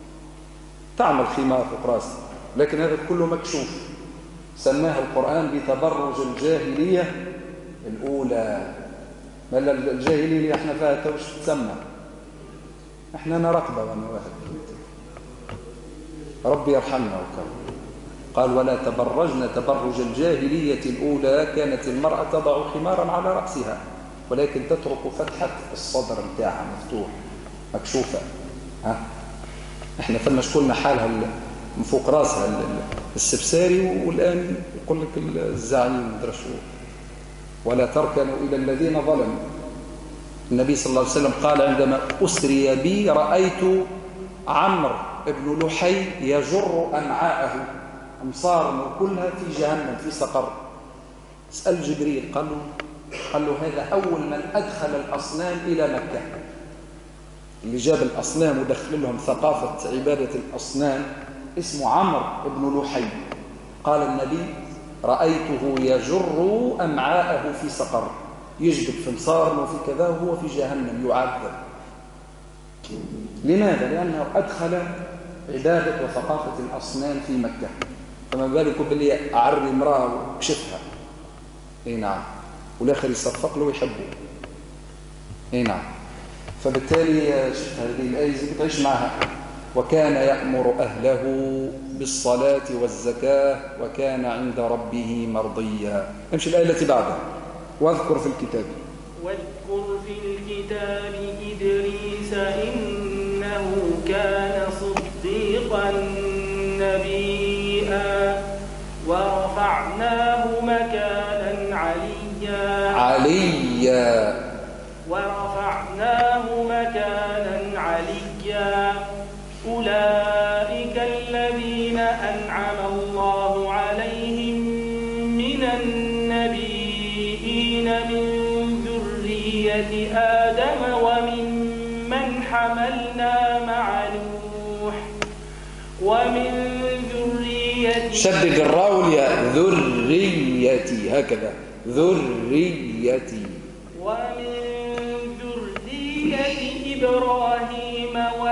تعمل خمار فوق رأسها لكن هذا كله مكشوف. سماها القرآن بتبرج الجاهلية الأولى. ما الجاهلية اللي احنا فيها توش تسمى، احنا نرقبة وانا واحد ربي يرحمنا وكرم. قال ولا تبرجن تبرج الجاهلية الأولى، كانت المرأة تضع خمارا على رأسها ولكن تترك فتحة الصدر بتاعها مفتوح مكشوفة. ها احنا فلنا شكلنا حالها من فوق راسها السبساري، والآن يقول لك الزعيم درشو ولا تركنوا إلى الذين ظلموا. النبي صلى الله عليه وسلم قال عندما أسري بي رأيت عمرو بن لحي يجر أمعاءه، أمصار كلها في جهنم في سقر. سأل جبريل قال له, قال له هذا أول من أدخل الأصنام إلى مكة، اللي جاب الأصنام ودخل لهم ثقافة عبادة الأصنام اسمه عمرو بن لحي. قال النبي رأيته يجر أمعاءه في سقر، يجبد في مصار وفي كذا وهو في جهنم يعذب. لماذا؟ لأنه أدخل عبادة وثقافة الأصنام في مكة، فما بالكم باللي أعري امرأة وكشفها. اي نعم، والآخر يصفق له ويحبه. اي نعم. فبالتالي هذه الآية بتعيش معها. وكان يأمر أهله بالصلاة والزكاة وكان عند ربه مرضيا. امشي الآية التي بعدها. واذكر في الكتاب
واذكر في الكتاب إدريس إنه كان صديقا نبيا ورفعناه مكانا عليا
عليا
ورفعناه مكانا عليا أولئك الذين أنعم الله عليهم من النبيين من ذرية آدم وممن حملنا مع نوح ومن ذرية
شدد الراء والياء ذريتي هكذا ذريتي
ومن ذرية إبراهيم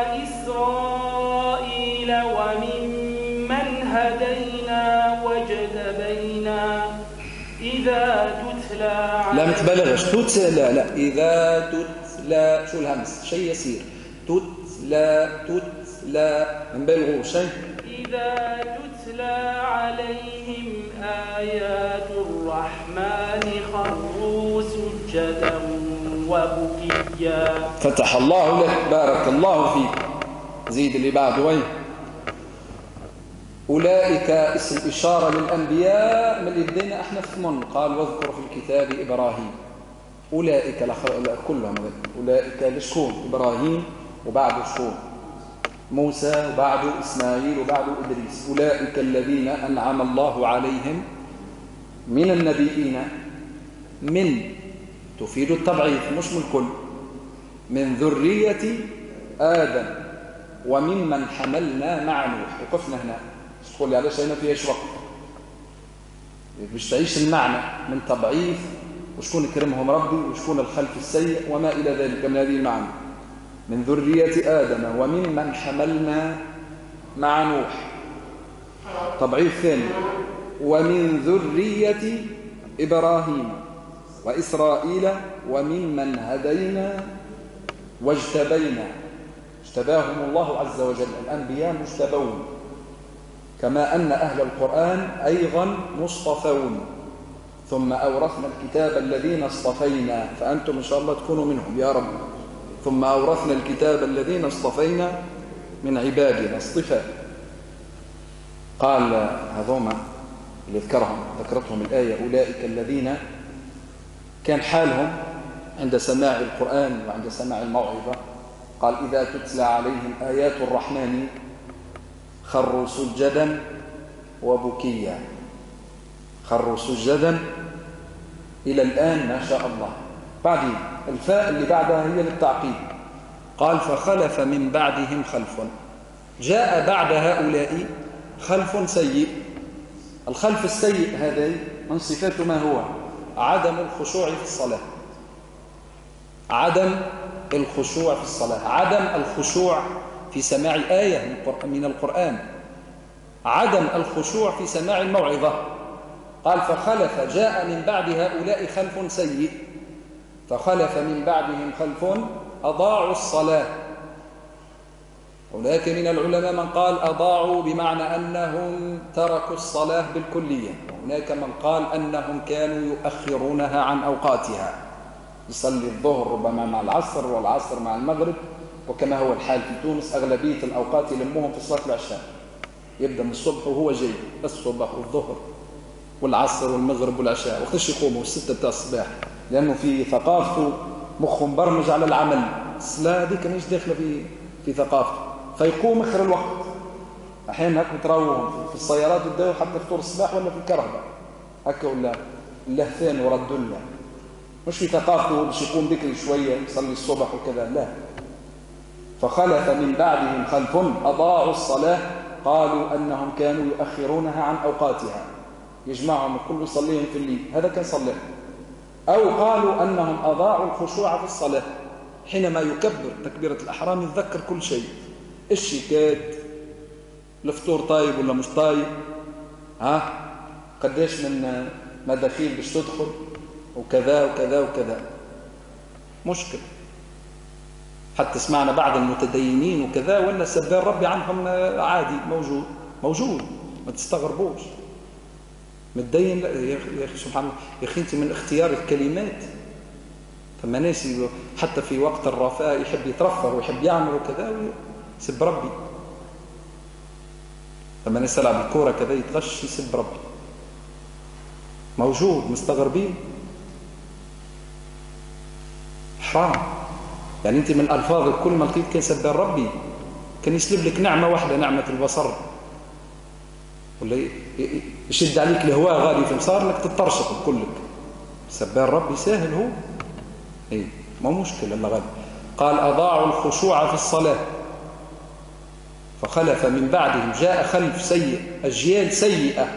وإسرائيل وممن هدينا واجتبينا إذا تتلى
لا متبالغش تتلى لا إذا تتلى شو الهمس شيء يسير تتلى تتلى نبالغوا شيء
إذا تتلى عليهم آيات الرحمن خروا سجدا وبكيا.
فتح الله لك بارك الله فيك. زيد اللي بعد وين. أولئك اسم إشارة للأنبياء من اللي بدينا احنا في ثمن. قال واذكر في الكتاب إبراهيم. أولئك كلهم أولئك لشكون إبراهيم وبعده شكون موسى وبعده إسماعيل وبعده إدريس. أولئك الذين أنعم الله عليهم من النبيين من تفيد التبعيض مش من الكل من ذرية آدم وممن حملنا مع نوح. وقفنا هنا تقول لي علاش هنا فيها ايش وقت باش تعيش المعنى من تبعيض وشكون كرمهم ربي وشكون الخلف السيء وما إلى ذلك من هذه المعنى. من ذرية آدم وممن حملنا مع نوح. تبعيض ثاني ومن ذرية إبراهيم وإسرائيل وممن هدينا واجتبينا. اجتباهم الله عز وجل. الأنبياء مجتبون كما أن أهل القرآن أيضا مصطفون. ثم أورثنا الكتاب الذين اصطفينا فأنتم إن شاء الله تكونوا منهم يا رب. ثم أورثنا الكتاب الذين اصطفينا من عبادنا اصطفاء. قال هذوما اللي ذكرهم ذكرتهم الآية أولئك الذين كان حالهم عند سماع القرآن وعند سماع الموعظة. قال إذا تتلى عليهم آيات الرحمن خروا سجدا وبكيا. خروا سجدا إلى الآن ما شاء الله. بعدين الفاء اللي بعدها هي للتعقيب. قال فخلف من بعدهم خلف. جاء بعد هؤلاء خلف سيء. الخلف السيء هذا من صفاته ما هو؟ عدم الخشوع في الصلاة. عدم الخشوع في الصلاة. عدم الخشوع في سماع آية من القرآن. عدم الخشوع في سماع الموعظة. قال فخلف جاء من بعد هؤلاء خلف سيء. فخلف من بعدهم خلف أضاعوا الصلاة. هناك من العلماء من قال أضاعوا بمعنى أنهم تركوا الصلاة بالكلية. وهناك من قال أنهم كانوا يؤخرونها عن أوقاتها. يصلي الظهر ربما مع العصر والعصر مع المغرب. وكما هو الحال في تونس أغلبية الأوقات يلموهم في صلاة العشاء. يبدأ من الصبح وهو جاي الصبح والظهر والعصر والمغرب والعشاء. وقتاش يقوموا الستة بتاع الصباح لأنه في ثقافته مخه مبرمج على العمل، الصلاة هذيك مش داخلة في في ثقافته، فيقوم آخر الوقت. أحيانا هكا تراوهم في السيارات يبداو حتى فطور الصباح ولا في الكرهبة هكا، ولا اللهثان وردوا لنا، مش في ثقافته باش يقوم بكري شوية يصلي الصبح وكذا، لا. فخلف من بعدهم خلف أضاعوا الصلاة قالوا أنهم كانوا يؤخرونها عن أوقاتها، يجمعهم الكل يصليهم في الليل، هذا كان صلاة. أو قالوا أنهم أضاعوا الخشوع في الصلاة، حينما يكبر تكبيرة الأحرام يتذكر كل شيء، الشيكات، الفطور طيب ولا مش طيب، ها قديش من مداخيل باش تدخل وكذا وكذا وكذا، مشكل. حتى سمعنا بعض المتدينين وكذا ولا سبان ربي عنهم عادي، موجود موجود ما تستغربوش. متدين يا اخي سبحان الله، يا اخي انت من اختيار الكلمات. فما ناس حتى في وقت الرفاه يحب يترفه ويحب يعمل وكذا ويسب ربي. لما ناس يلعب الكوره كذا يتغش يسب ربي، موجود. مستغربين؟ حرام. يعني انت من الفاظ كل ما لقيت كان سبان ربي كان يسلب لك نعمه واحده، نعمه البصر، ولا يشد عليك الهواء غالي في مصار لك تترشق كلك. سبان ربي سهل هو، اي ما مشكله الا غالي. قال اضاعوا الخشوع في الصلاه فخلف من بعدهم، جاء خلف سيء، اجيال سيئه.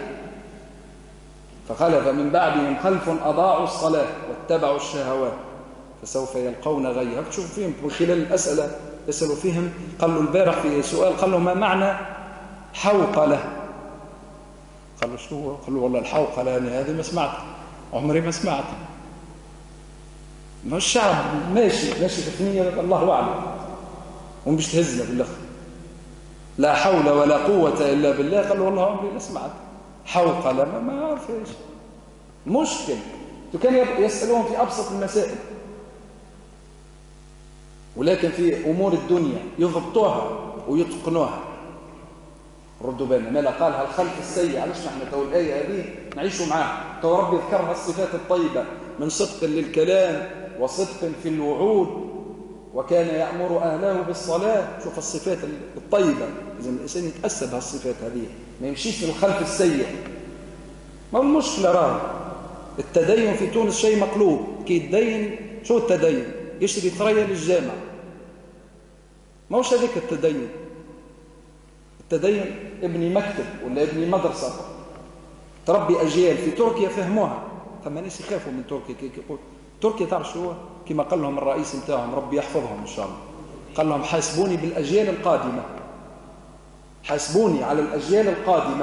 فخلف من بعدهم خلف اضاعوا الصلاه واتبعوا الشهوات فسوف يلقون غيا. تشوف فيهم من خلال الاسئله يسالوا فيهم. قال له البارح في سؤال قال له ما معنى حوقله؟ قال له شو؟ قال له والله الحوقله يعني هذه ما سمعت، عمري ما سمعت. ما الشعب ماشي ماشي في ثنيه الله اعلم، ومش تهزنا بالاخر لا حول ولا قوه الا بالله. قال له والله عمري ما سمعت حوقله، ما ما عرفش. مشكل. كان يسالون في ابسط المسائل، ولكن في امور الدنيا يضبطوها ويتقنوها. ردوا بالنا ما لا قالها الخلف السيء. علاش نحن تو الايه هذه نعيشوا معاها؟ تو ربي ذكرها الصفات الطيبه من صدق للكلام وصدق في الوعود وكان يأمر اهله بالصلاه. شوف الصفات الطيبه، لازم الانسان يتاسى بهالصفات هذه، ما يمشيش للخلف السيء. ما هو المشكله راه التدين في تونس شيء مقلوب. كي يتدين شو التدين؟ يشتري ثريا للجامع، ما هوش هذيك التدين. التدين ابني مكتب ولا ابني مدرسة تربي أجيال. في تركيا فهموها، فما ناس يخافوا من تركيا. كي يقول تركيا تعرف شو كما قال لهم الرئيس نتاعهم ربي يحفظهم إن شاء الله، قال لهم حاسبوني بالأجيال القادمة، حاسبوني على الأجيال القادمة.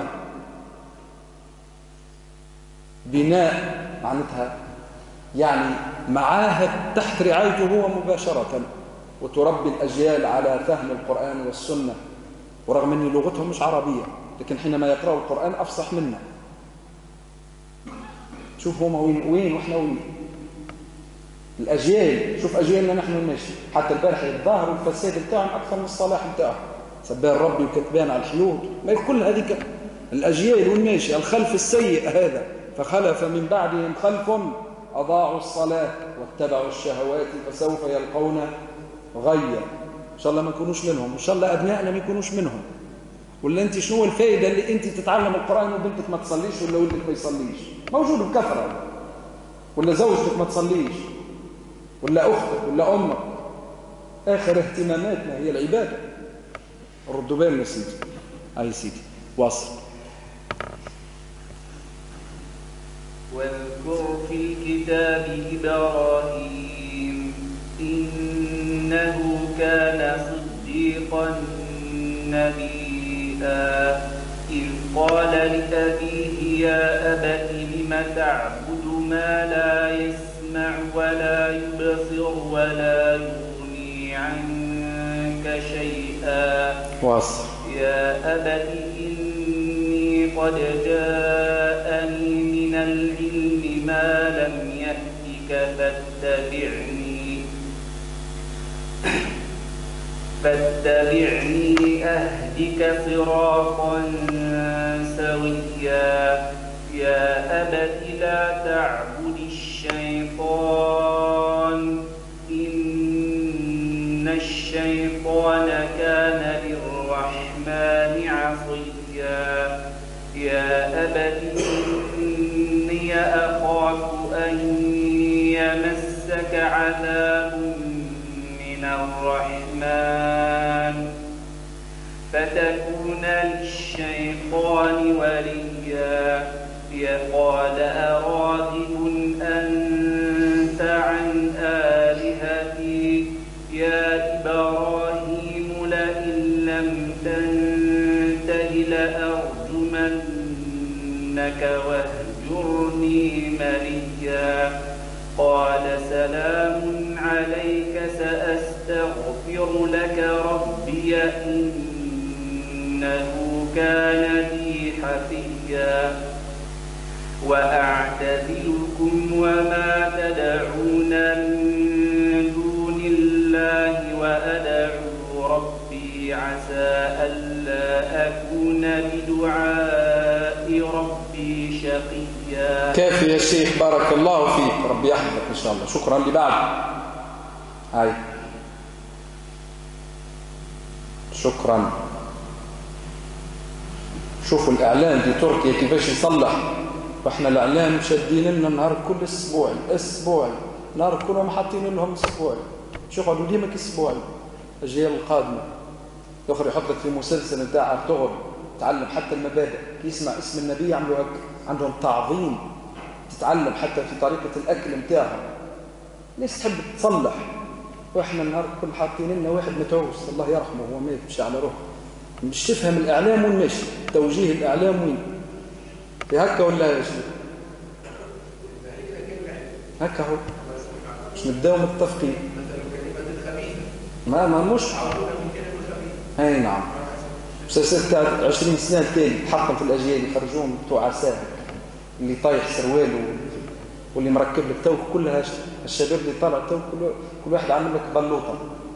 بناء معناتها يعني معاهد تحت رعايته هو مباشرة، وتربي الأجيال على فهم القرآن والسنة. ورغم أن لغتهم مش عربية، لكن حينما يقرأوا القرآن أفصح منا. شوف هما وين وين وإحنا وين. الأجيال، شوف أجيالنا نحن ماشي. حتى البارح الظاهر والفساد بتاعهم أكثر من الصلاح بتاعهم. سبان ربي وكتبان على الحيوط، ما كل هذه الأجيال والماشي. الخلف السيء هذا فخلف من بعدهم خلف أضاعوا الصلاة واتبعوا الشهوات فسوف يلقون غيا. إن شاء الله ما نكونوش منهم، إن شاء الله أبنائنا ما يكونوش منهم. ولا أنت شنو الفائدة اللي أنت تتعلم القرآن وبنتك ما تصليش ولا ولدك ما يصليش؟ موجود بكثرة. ولا زوجتك ما تصليش ولا أختك ولا أمك. آخر اهتماماتنا هي العبادة. ردوا بالنا سيدي. أي سيدي واصل.
واذكر في الكتاب إبراهيم إنه كان صديقا نبيا إذ قال لأبيه يا أبت لم تعبد ما لا يسمع ولا يبصر ولا يغني عنك شيئا.
واصل.
يا أبت إني قد جاءني من العلم ما لم يأتك فاتبعني فاتبعني أهدك صراطا سويا. يا أبت لا تعبد الشيطان الشيطان كان للرحمن عصيا يا أبت إني أخاف أن يمسك عذاب من الرحمن فتكون للشيطان وليا قال أراغب أنت عن آلهتي يا إبراهيم لئن لم تنته لأرجمنك واهجرني مليا قال سلام عليك سأستغفر لك ربي إنه كان بي حفيا وأعتزلكم وما تدعون من دون الله وأدعو ربي عسى ألا أكون بدعاء ربي شقيا.
كيف يا شيخ؟ بارك الله فيك، ربي يحفظك إن شاء الله. شكرا. اللي بعد هاي شكرا. شوفوا الإعلام في تركيا كيفاش يصلح، واحنا الإعلام شادين لنا نهار كل أسبوع أسبوع نهار كلهم حاطين لهم أسبوع. شو قالوا ديما أسبوع الأجيال القادمة يخرج يحط لك في مسلسل نتاع تغر تعلم حتى المبادئ، يسمع اسم النبي يعملوا هكا، عندهم تعظيم، تتعلم حتى في طريقة الأكل نتاعهم. ليش تحب تصلح واحنا النهار كل حاطين لنا واحد متعوس الله يرحمه هو مات مشي على روحه، مش تفهم الإعلام وين ماشي، توجيه الإعلام وين في هكا ولا يا شيخ؟ هكا هو مش نبداو متفقين. ما ما مش اي نعم. مسلسل تاع عشرين سنة تالي حقا في الأجيال يخرجون بتوع عساها اللي طايح سرواله واللي مركب لك توك كلها الشباب اللي طالع توك كل كل واحد عامل لك بلوطة.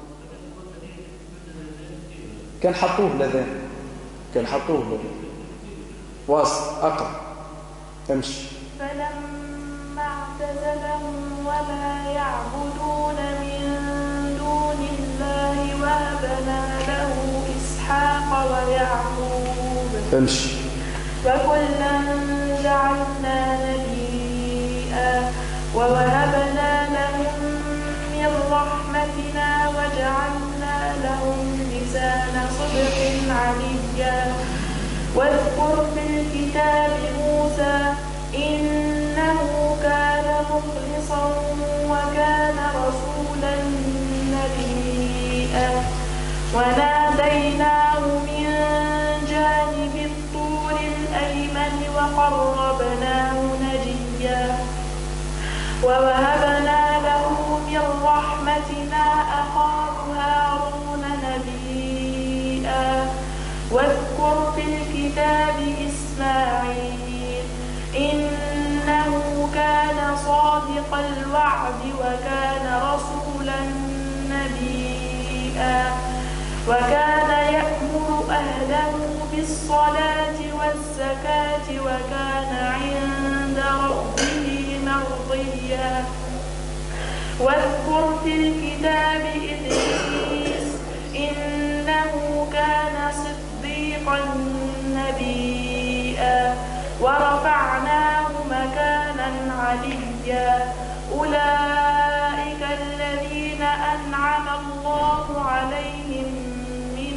كان حطوه لذا كان حطوه لذا واصل أقرأ امشي.
فلما اعتزلهم وما يعبدون من دون الله وهبنا له إسحاق ويعقوب
امشي.
وكلا جعلنا نبيا ووهبنا لهم من رحمتنا وجعلنا لهم لسان صدق عليا. واذكر في الكتاب موسى إنه كان مخلصا وكان رسولا نبيا وناديناه من جانب الطور الأيمن وقربناه نجيا ووهبنا له من رحمتنا أخاه هارون نبيا. واذكر في الكتاب إسماعيل إنه كان صادق الوعد وكان رسولا نبيا وكان يأمر أهله بالصلاة والزكاة وكان عند ربه مرضيا. واذكر في الكتاب إدريس إنه كان صديقا نبيا ورفعناه مكانا عليا. أولئك الذين أنعم الله عليهم من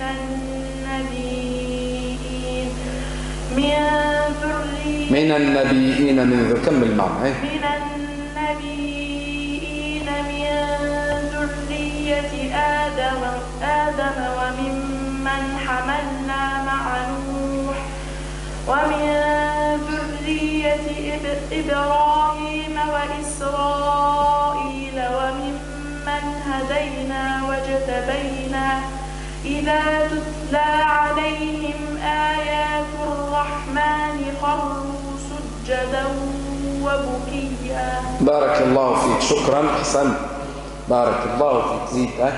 النبيين من ذرية
من النبيين من ذو كمل معنا
من النبيين من ذرية آدم آدم وممن حملنا مع نوح ومن ذرية إبراهيم وإسرائيل وممن هدينا واجتبينا إذا تتلى عليهم آيات الرحمن خروا سجدا وبكيا.
بارك الله فيك. شكرا حسن. بارك الله فيك. زيد ها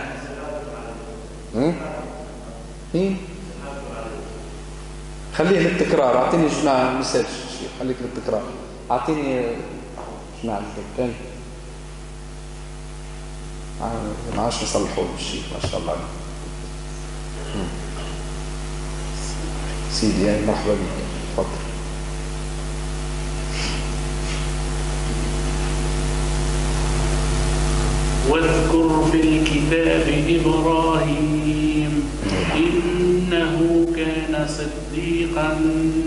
هم خليه للتكرار. اعطيني جماعة مساج خليك للتكرار. اعطيني جماعة الذكر ما عادش نصلحوه الشيخ ما شاء الله عليه. سيدي يعني مرحبا بك، تفضل.
واذكر في الكتاب إبراهيم إنه كان صديقا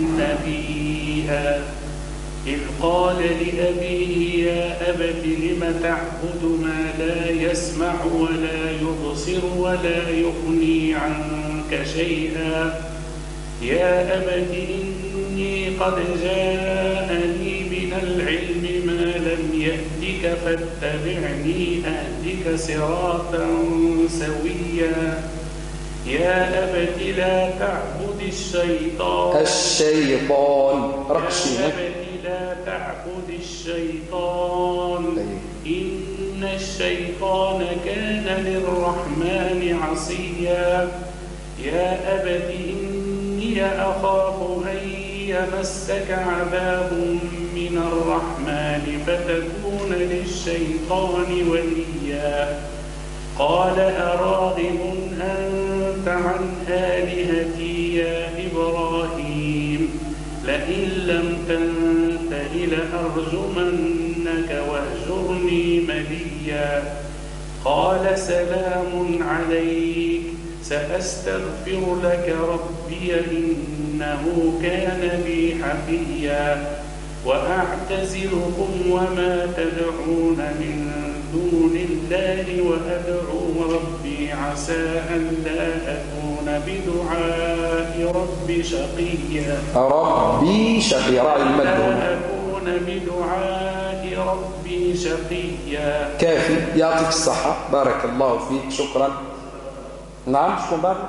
نبيا إذ قال لأبيه يا أبت لم تعبد ما لا يسمع ولا يبصر ولا يغني عنك شيئا يا أبت إني قد جاءني من العلم ما لم يأتك فاتبعني أهدك صراطا سويا يا أبت لا تعبد الشيطان
الشيطان رقشي
يا أبت لا تعبد الشيطان إن الشيطان كان للرحمن عصيا يا أبت إني أخاف أن يمسك عذاب من الرحمن فتكون للشيطان وليا قال أراغب أنت عن آلهتي يا إبراهيم لئن لم تنته لأرجمنك واهجرني مليا قال سلام عليك سأستغفر لك ربي إنه كان بي حفيا وأعتزلكم وما تدعون من دون الله وأدعو ربي عسى أن لا أكون بدعاء ربي شقيا
ربي شقيا راعي المد
لا أكون بدعاء ربي شقيا
كافي يعطيك الصحة بارك الله فيك شكرا نعم شكون بقى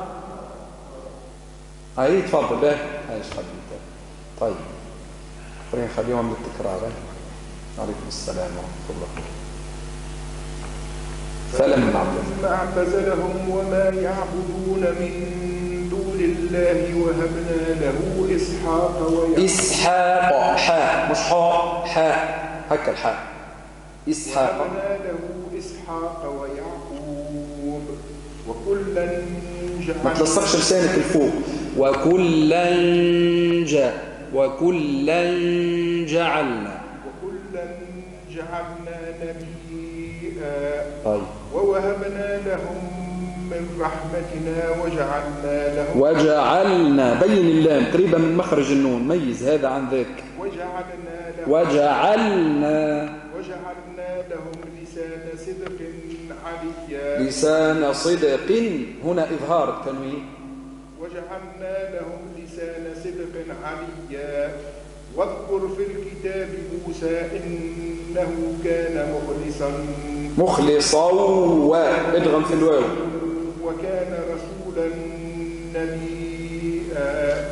أي تفضل بقى أيش خليك طيب خلينا نخليهم للتكرار عليكم السلام ورحمة الله
فلما اعتزلهم وما يعبدون من دون الله وهبنا له إسحاق ويعقوب
إسحاق حاء مش حاء حاء هكا الحاء إسحاق
وهبنا له إسحاق ويعقوب وكلا جعلنا
ما تلصقش لسانك الفوق وكلا جاء وكلا جعلنا
وكلا جعلنا نبيا
طيب
ووهبنا لهم من رحمتنا وجعلنا لهم
وجعلنا بين اللام قريبة من مخرج النون ميز هذا عن ذاك
وجعلنا لهم
وجعلنا
وجعلنا لهم لسان صدق عليا
لسان صدق هنا إظهار التنوين
وجعلنا لهم لسان صدق عليا واذكر في الكتاب موسى إنه كان مخلصا
مخلصا وادغم في الواو
وكان رسولا نبيا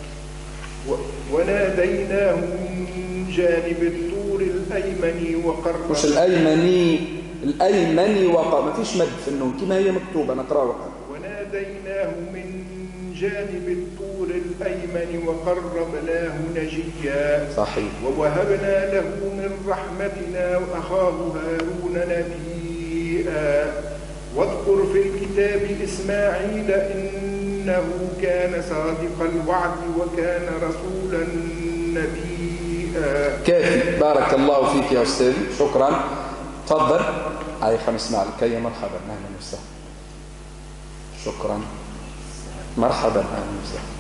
وناديناه من جانب الطور الأيمن وقربناه
مش الأيمني الأيمني وقع ما فيش مد في النون كما هي مكتوبة نقرأها
وناديناه من جانب الطور الأيمن وقربناه نجيا
صحيح
ووهبنا له من رحمتنا وأخاه هارون نبيا واذكر في الكتاب إسماعيل إنه كان صادق الوعد وكان رسولا نبيا
كافي بارك الله فيك يا أستاذ شكرا تفضل علي خمس مع الكي مرحبا أهلا وسهلا شكرا مرحبا أهلا وسهلا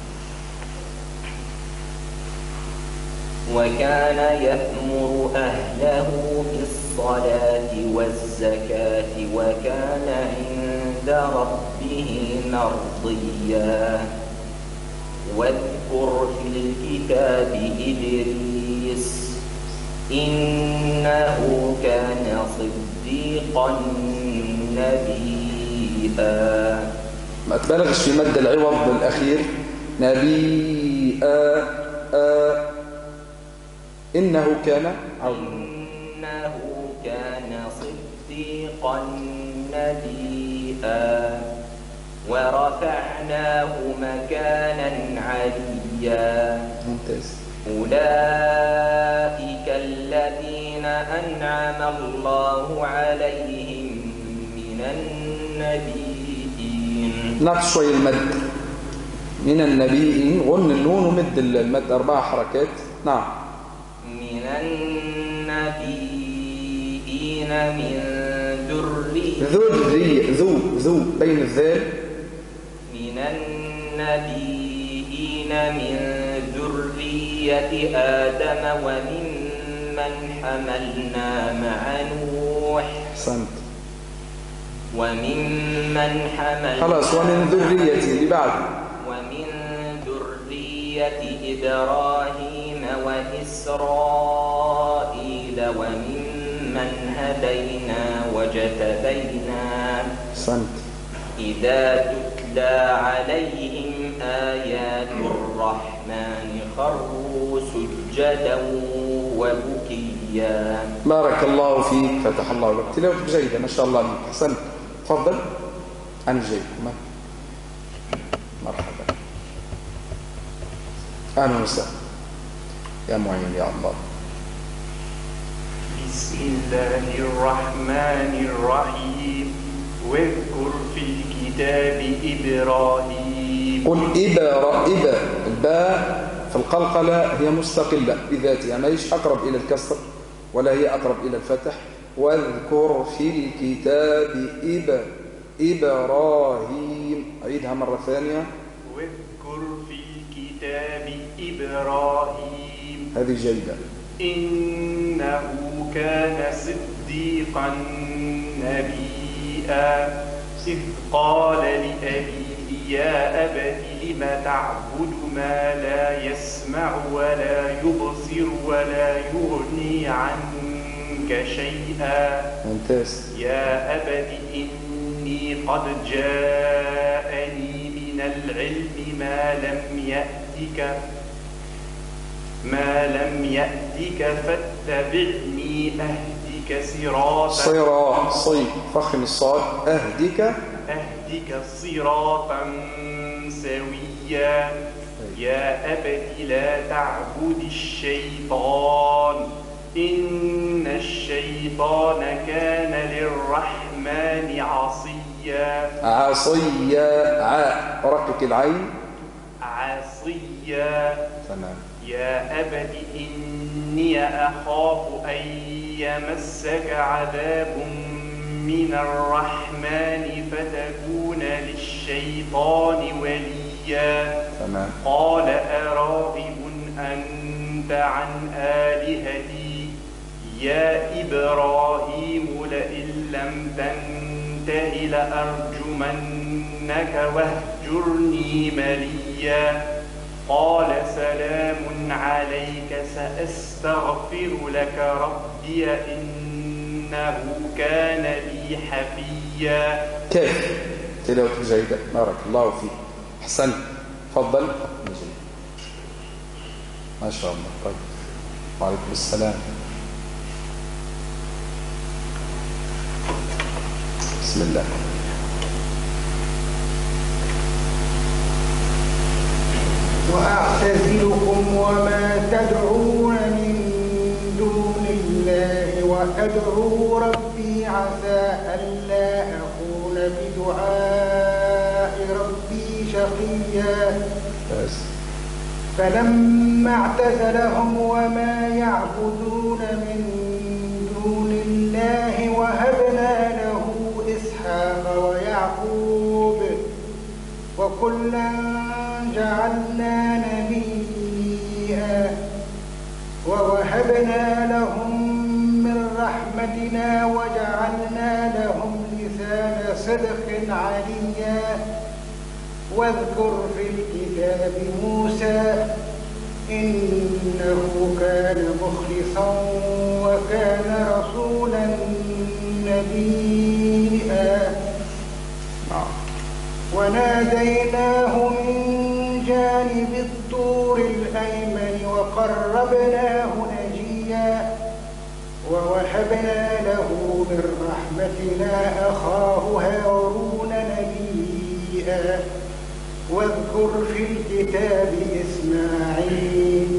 وكان يأمر أهله بالصلاة والزكاة وكان عند ربه مرضيا واذكر في الكتاب إدريس إنه كان صديقا نبيا
ما تبالغش في مد العوض بالأخير نبيا آه إنه كان
إنه كان صديقا نبيا ورفعناه مكانا عليا
ممتاز
أولئك الذين أنعم الله عليهم من النبيين.
نقص شوية المد. من النبيين غن النون ومد المد أربع حركات. نعم.
من النبيين من ذرية
ذرية ذو ذو بين الذال.
من النبيين من ذرية آدم وممن حملنا مع نوح.
أحسنت.
وممن حملنا
خلاص. ومن ذرية اللي بعد.
ومن ذرية إبراهيم وإسرائيل وممن هدينا واجتبينا.
أحسنت.
إذا تتلى عليهم آيات الرحمن خروا سجدا وبكيا.
بارك الله فيك. فتح الله لك. تلاوتك جيدة ما شاء الله عليك. أحسنت. تفضل. أنا جيد. مرحبا. أهلا وسهلا يا معين يا الله.
بسم الله الرحمن الرحيم. واذكر في الكتاب إبراهيم.
قل إبا إبا الباء في القلقلة هي مستقلة بذاتها، ما هيش أقرب إلى الكسر ولا هي أقرب إلى الفتح. واذكر في الكتاب إبا إبراهيم. أعيدها مرة ثانية.
واذكر في الكتاب إبراهيم.
هذه جيدة.
إنه كان صديقا نبيا إذ قال لأبيه يا أبت لم تعبد ما لا يسمع ولا يبصر ولا يغني عنك شيئا.
ممتاز.
يا أبت إني قد جاءني من العلم ما لم يأتك ما لم يأتك فاتبعني أهدك صراطا
صراط صي فخم الصاد. أهدك
أهدك صراطا سويا. يا أبت لا تعبد الشيطان إن الشيطان كان للرحمن عصيا.
عصيا. عاء رقق العين.
عصيا.
تمام.
يا أبت إني أخاف أن يمسك عذاب من الرحمن فتكون للشيطان وليا.
تمام.
قال أراغب أنت عن آلهتي يا إبراهيم لئن لم تنته لأرجمنك واهجرني مليا. قال سلام عليك سأستغفر لك ربي إنه كان بي حفيا.
كيف تلاوة جيدة. بارك الله فيك. أحسن. تفضل. ما شاء الله. طيب. وعليكم السلام. بسم الله.
وأعتزلكم وما تدعون من دون الله وأدعو ربي عسى ألا أكون بدعاء ربي شقيا. فلما اعتزلهم وما يعبدون من دون الله وهبنا له إسحاق ويعقوب وكلا جعلنا نبيا ووهبنا لهم من رحمتنا وجعلنا لهم لسان صدق عليا. واذكر في الكتاب موسى إنه كان مخلصا وكان رسولا نبيا. وناديناه من جانب الطور الأيمن وقربناه نجيا ووهبنا له من رحمتنا أخاه هارون نبيا. واذكر في الكتاب إسماعيل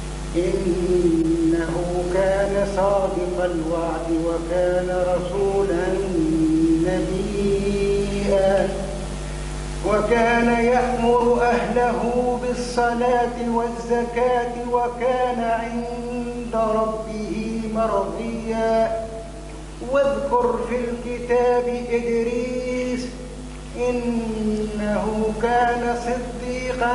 إنه كان صادق الوعد وكان رسولا نبيا. مليئا وكان يأمر أهله بالصلاة والزكاة وكان عند ربه مرضيا واذكر في الكتاب إدريس إنه كان صديقا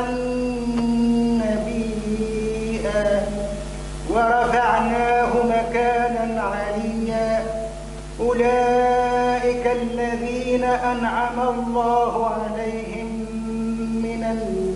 نبيا ورفعناه مكانا عليا أولئك الذين أنعم الله عليهم من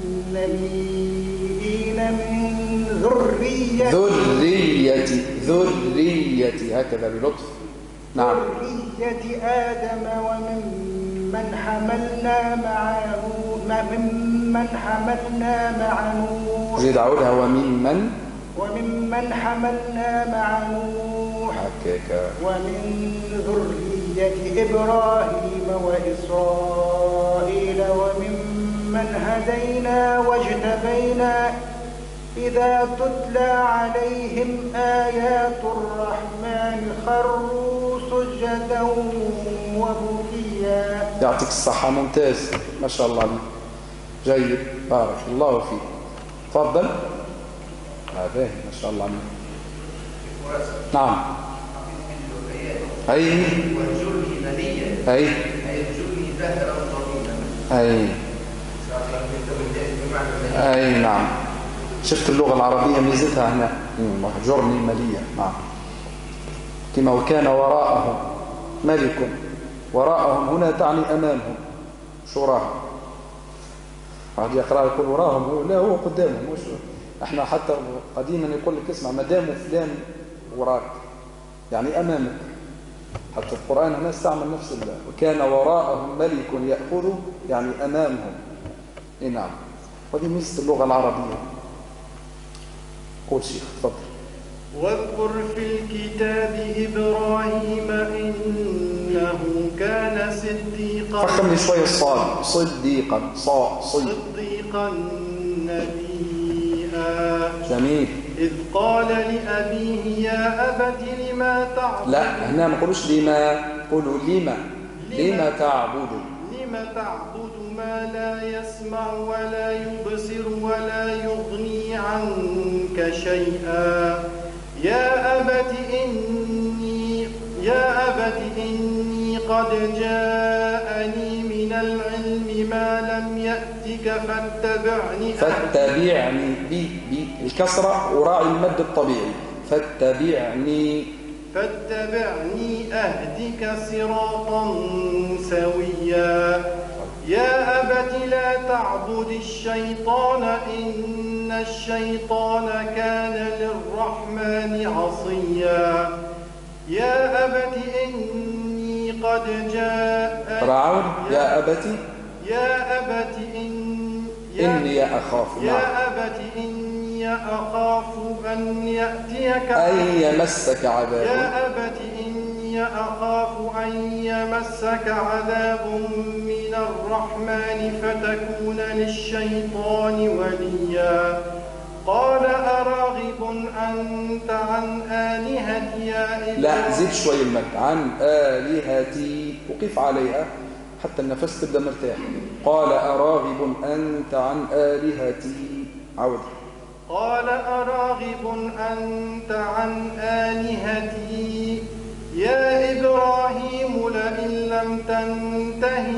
النبيين من ذرية
ذرية ذرية هكذا بلطف. نعم.
ذرية آدم وممن حملنا مع ممن حملنا مع نوح.
زيد عودها وممن
وممن حملنا مع نوح
حكيك.
ومن ذرية إبراهيم وإسرائيل وممن هدينا واجتبينا إذا تتلى عليهم آيات الرحمن خروا سجدا وبكيا.
يعطيك الصحة، ممتاز ما شاء الله، جيد بارك الله فيك. تفضل. هذا ما شاء الله. نعم. أي
وارجلني مليا
أي
أي ارجلني ظاهرا طويلا
أي أي نعم. شفت اللغة العربية ميزتها هنا، واهجرني مليا. نعم. كما وكان وراءهم ملك، وراءهم هنا تعني أمامهم، شو وراهم؟ واحد يقرأ يقول وراهم، لا هو قدامهم. مش احنا حتى قديما يقول لك اسمع ما دام فلان وراك يعني أمامك. حتى القرآن هنا استعمل نفس الله، وكان وراءهم ملك يأخذ يعني أمامهم. إيه نعم. وهذه ميزة اللغة العربية. قول شيخ تفضل.
واذكر في الكتاب إبراهيم إنه كان صديقا.
فخم لي شوية الصاد. صديقا صا صد
صديقا نبيا.
جميل.
إذ قال لأبيه يا أبت لما تعبد.
لا هنا ما نقولوش لما، قولوا لما لما تعبد.
لما تعبد ما لا يسمع ولا يبصر ولا يغني عنك شيئا. يا أبت إني يا أبت إني قد جاءني من العلم ما لم يأتك فاتبعني.
فاتبعني بي بي الكسرة وراعي المد الطبيعي. فاتبعني
فاتبعني أهدك صراطا سويا. يا أبت لا تعبد الشيطان إن الشيطان كان للرحمن عصيا. يا أبت إني قد جاء
راعون. يا أبت
يا أبت إن
إني أخاف.
يا أبت إني أخاف أن يأتيك
أن يمسك عذاب.
يا أبت إني أخاف أن يمسك عذاب من الرحمن فتكون للشيطان وليا. قال أراغب أنت عن آلهتي يا إبراهيم.
لا زيد شوي المد. عن آلهتي وقف عليها حتى النفس تبدأ مرتاح. قال أراغب أنت عن آلهتي. عود.
قال أراغب أنت عن آلهتي يا إبراهيم لئن لم تنته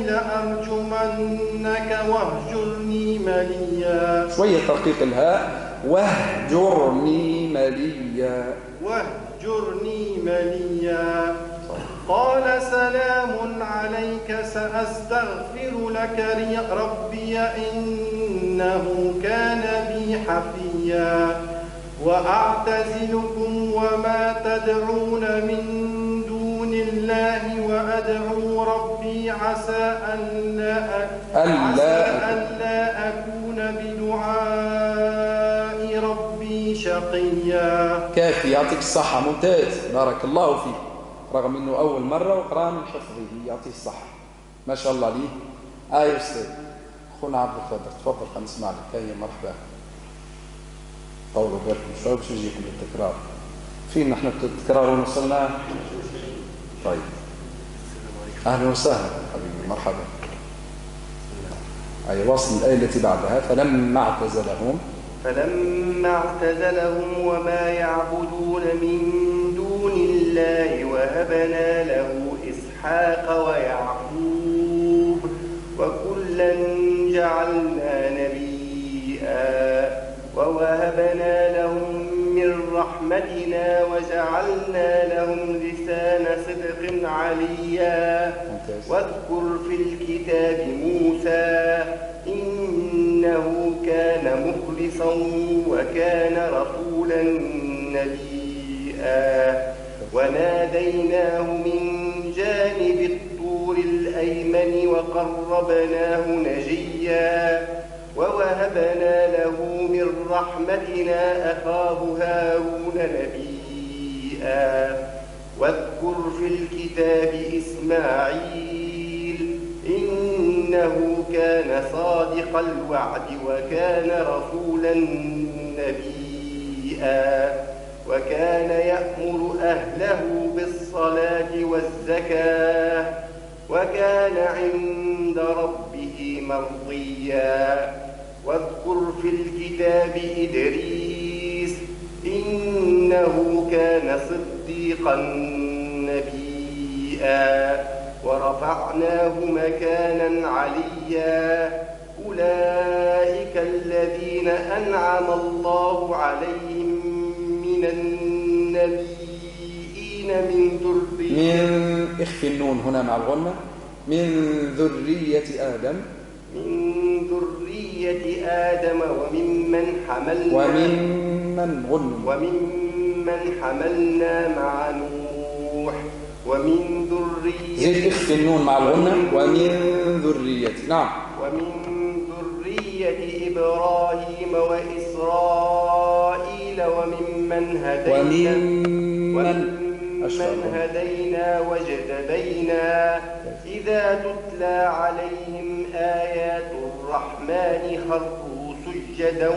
لأرجمنك واهجرني مليا.
شوية ترقيق الهاء. واهجرني مليا.
واهجرني مليا. قال سلام عليك سأستغفر لك ربي إنه كان بي حفيا. وأعتزلكم وما تدعون من دون الله وأدعو ربي عسى ألا ألا أكون بدعاء ربي شقيا.
كافي يعطيك الصحة، ممتاز بارك الله فيك. رغم أنه أول مرة وقرأ من حفظه يعطيه الصحة ما شاء الله ليه. آه أستاذ أخونا عبد القادر تفضل خلينا نسمع لك. هيا مرحبا. طولوا بالكم شوي باش نجيكم بالتكرار. فين نحن التكرار ونوصلنا؟ طيب أهلا وسهلا حبيبي، مرحبا. أي وصل الآية التي بعدها. فلما اعتزلهم
فلما اعتزلهم وما يعبدون من دون الله وهبنا له إسحاق ويعقوب وكلا جعلنا نبيا ووهبنا لهم من رحمتنا وجعلنا لهم لسان صدق عليا. واذكر في الكتاب موسى إنه كان مخلصا وكان رسولا نبيا وناديناه من جانب الطور الأيمن وقربناه نجيا ووهبنا له من رحمتنا أخاه هارون نبيا. واذكر في الكتاب إسماعيل إنه كان صادق الوعد وكان رسولا نبيا وكان يأمر أهله بالصلاة والزكاة وكان عند ربه مرضيا. واذكر في الكتاب إدريس إنه كان صديقا نبيا ورفعناه مكانا عليا. أولئك الذين أنعم الله عليهم من النبيين من ذرية
من اخفي النون هنا مع الغنة من ذرية آدم
من ذرية آدم وممن حملنا
وممن غن
وممن حملنا مع نوح ومن ذرية
زيد اخفي النون مع الغنة ومن ذرية. نعم.
ومن ذرية إبراهيم وإسرائيل وممن هدينا
وممن
من هدينا واجتبينا إذا تتلى عليهم آيات الرحمن خروا سجدا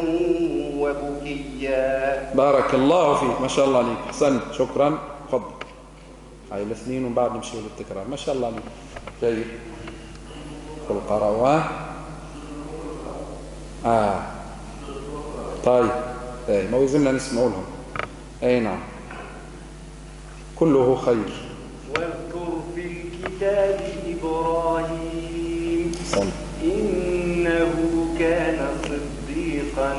وبكيا.
بارك الله فيك، ما شاء الله عليك، أحسنت، شكرا. تفضل. هاي الاثنين ومن بعد نمشي بالتكرار. ما شاء الله عليك، جيد. قل قرأوا. آه طيب اي ما وزلنا نسمع لهم. اي نعم، كله خير.
واذكر في الكتاب إبراهيم
صل.
إنه كان صديقا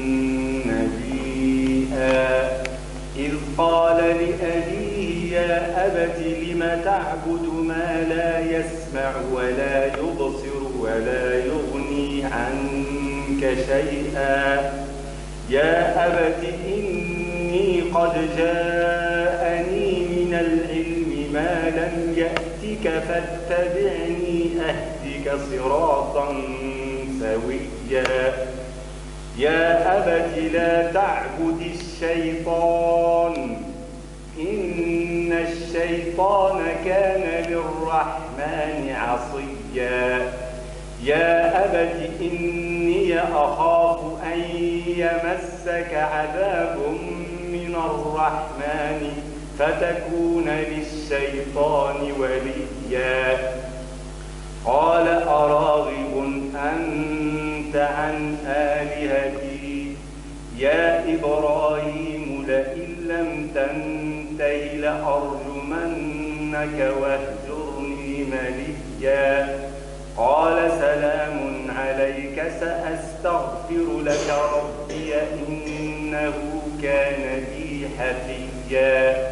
نبيا إذ قال لأبيه يا أبت لم تعبد ما لا يسمع ولا يبصر ولا يغني عنك شيئا يا أبت إني قد جاءني من العلم ما لم يأتك فاتبعني أهدك صراطا سويا يا أبت لا تعبد الشيطان إن الشيطان كان للرحمن عصيا يا أبت إني أخاف أن يمسك عذاب من الرحمن فتكون للشيطان وليا قال أراغب أنت عن آلهتي يا إبراهيم لئن لم تنته لأرجمنك واهجرني مليا قال سلام عليك سأستغفر لك ربي إنه كان بي حفيا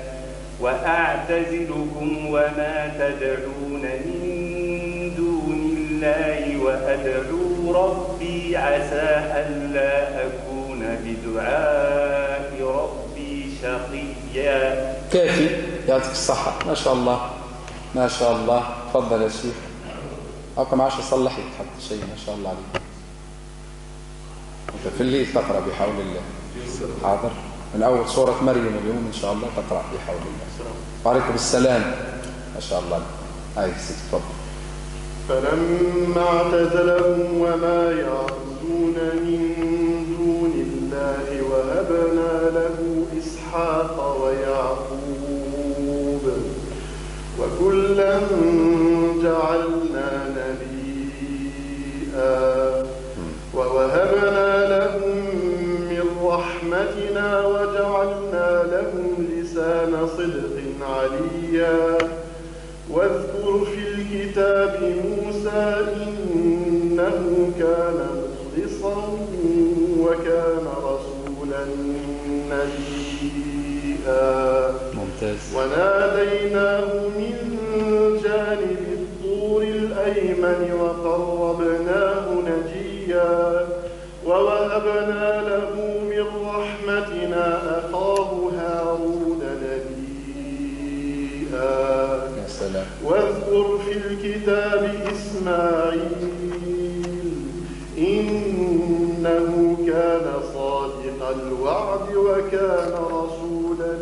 وأعتزلكم وما تدعون من دون الله وأدعو ربي عسى ألا أكون بدعاء ربي شقيا.
كافي، يعطيك الصحة، ما شاء الله ما شاء الله. تفضل يا شيخ. أو ما عادش أصلح لك حتى شيء، ما شاء الله عليك. أنت في الليل تقرأ بحول الله. حاضر. من أول سورة مريم اليوم إن شاء الله تقرأ بحول الله. وعليكم السلام. ما شاء الله. هاي سيدي تفضل.
فلما اعتزلهم وما يعبدون من دون الله وهبنا له إسحاق ويعقوب وكلا مليئا
ممتاز.
وناديناه من جانب الطور الأيمن وقربناه نجيا ووهبنا له من رحمتنا أخاه هارون نبيا.
يا سلام.
واذكر في الكتاب إسماعيل إنه كان صادق الوعد وكان رسولا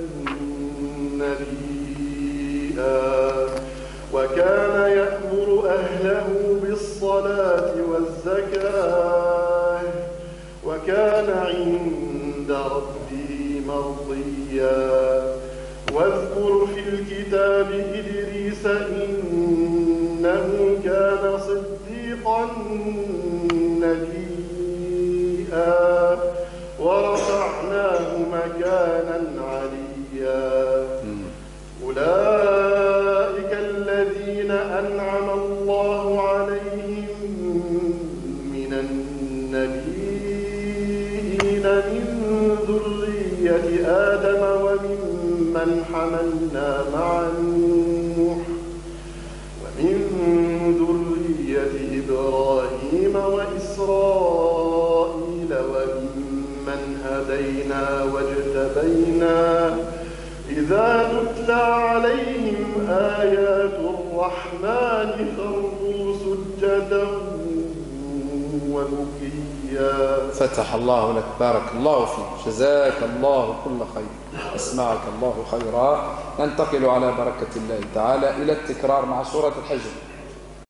نبيا وكان يأمر أهله بالصلاة والزكاة وكان عند ربه مرضيا. واذكر في الكتاب إدريس إنه كان صديقا نبيا ورفعناه مكانا عليا. أولئك الذين أنعم الله عليهم من النبيين من ذرية آدم وممن حملنا مع نوح ومن ذرية إبراهيم وإسرائيل وممن هدينا واجتبينا إذا تتلى عليهم آيات الرحمن خروا سجدا وبكيا.
فتح الله لك، بارك الله فيك، جزاك الله كل خير، أسمعك الله خيرا. ننتقل على بركة الله تعالى إلى التكرار مع سورة الحجر.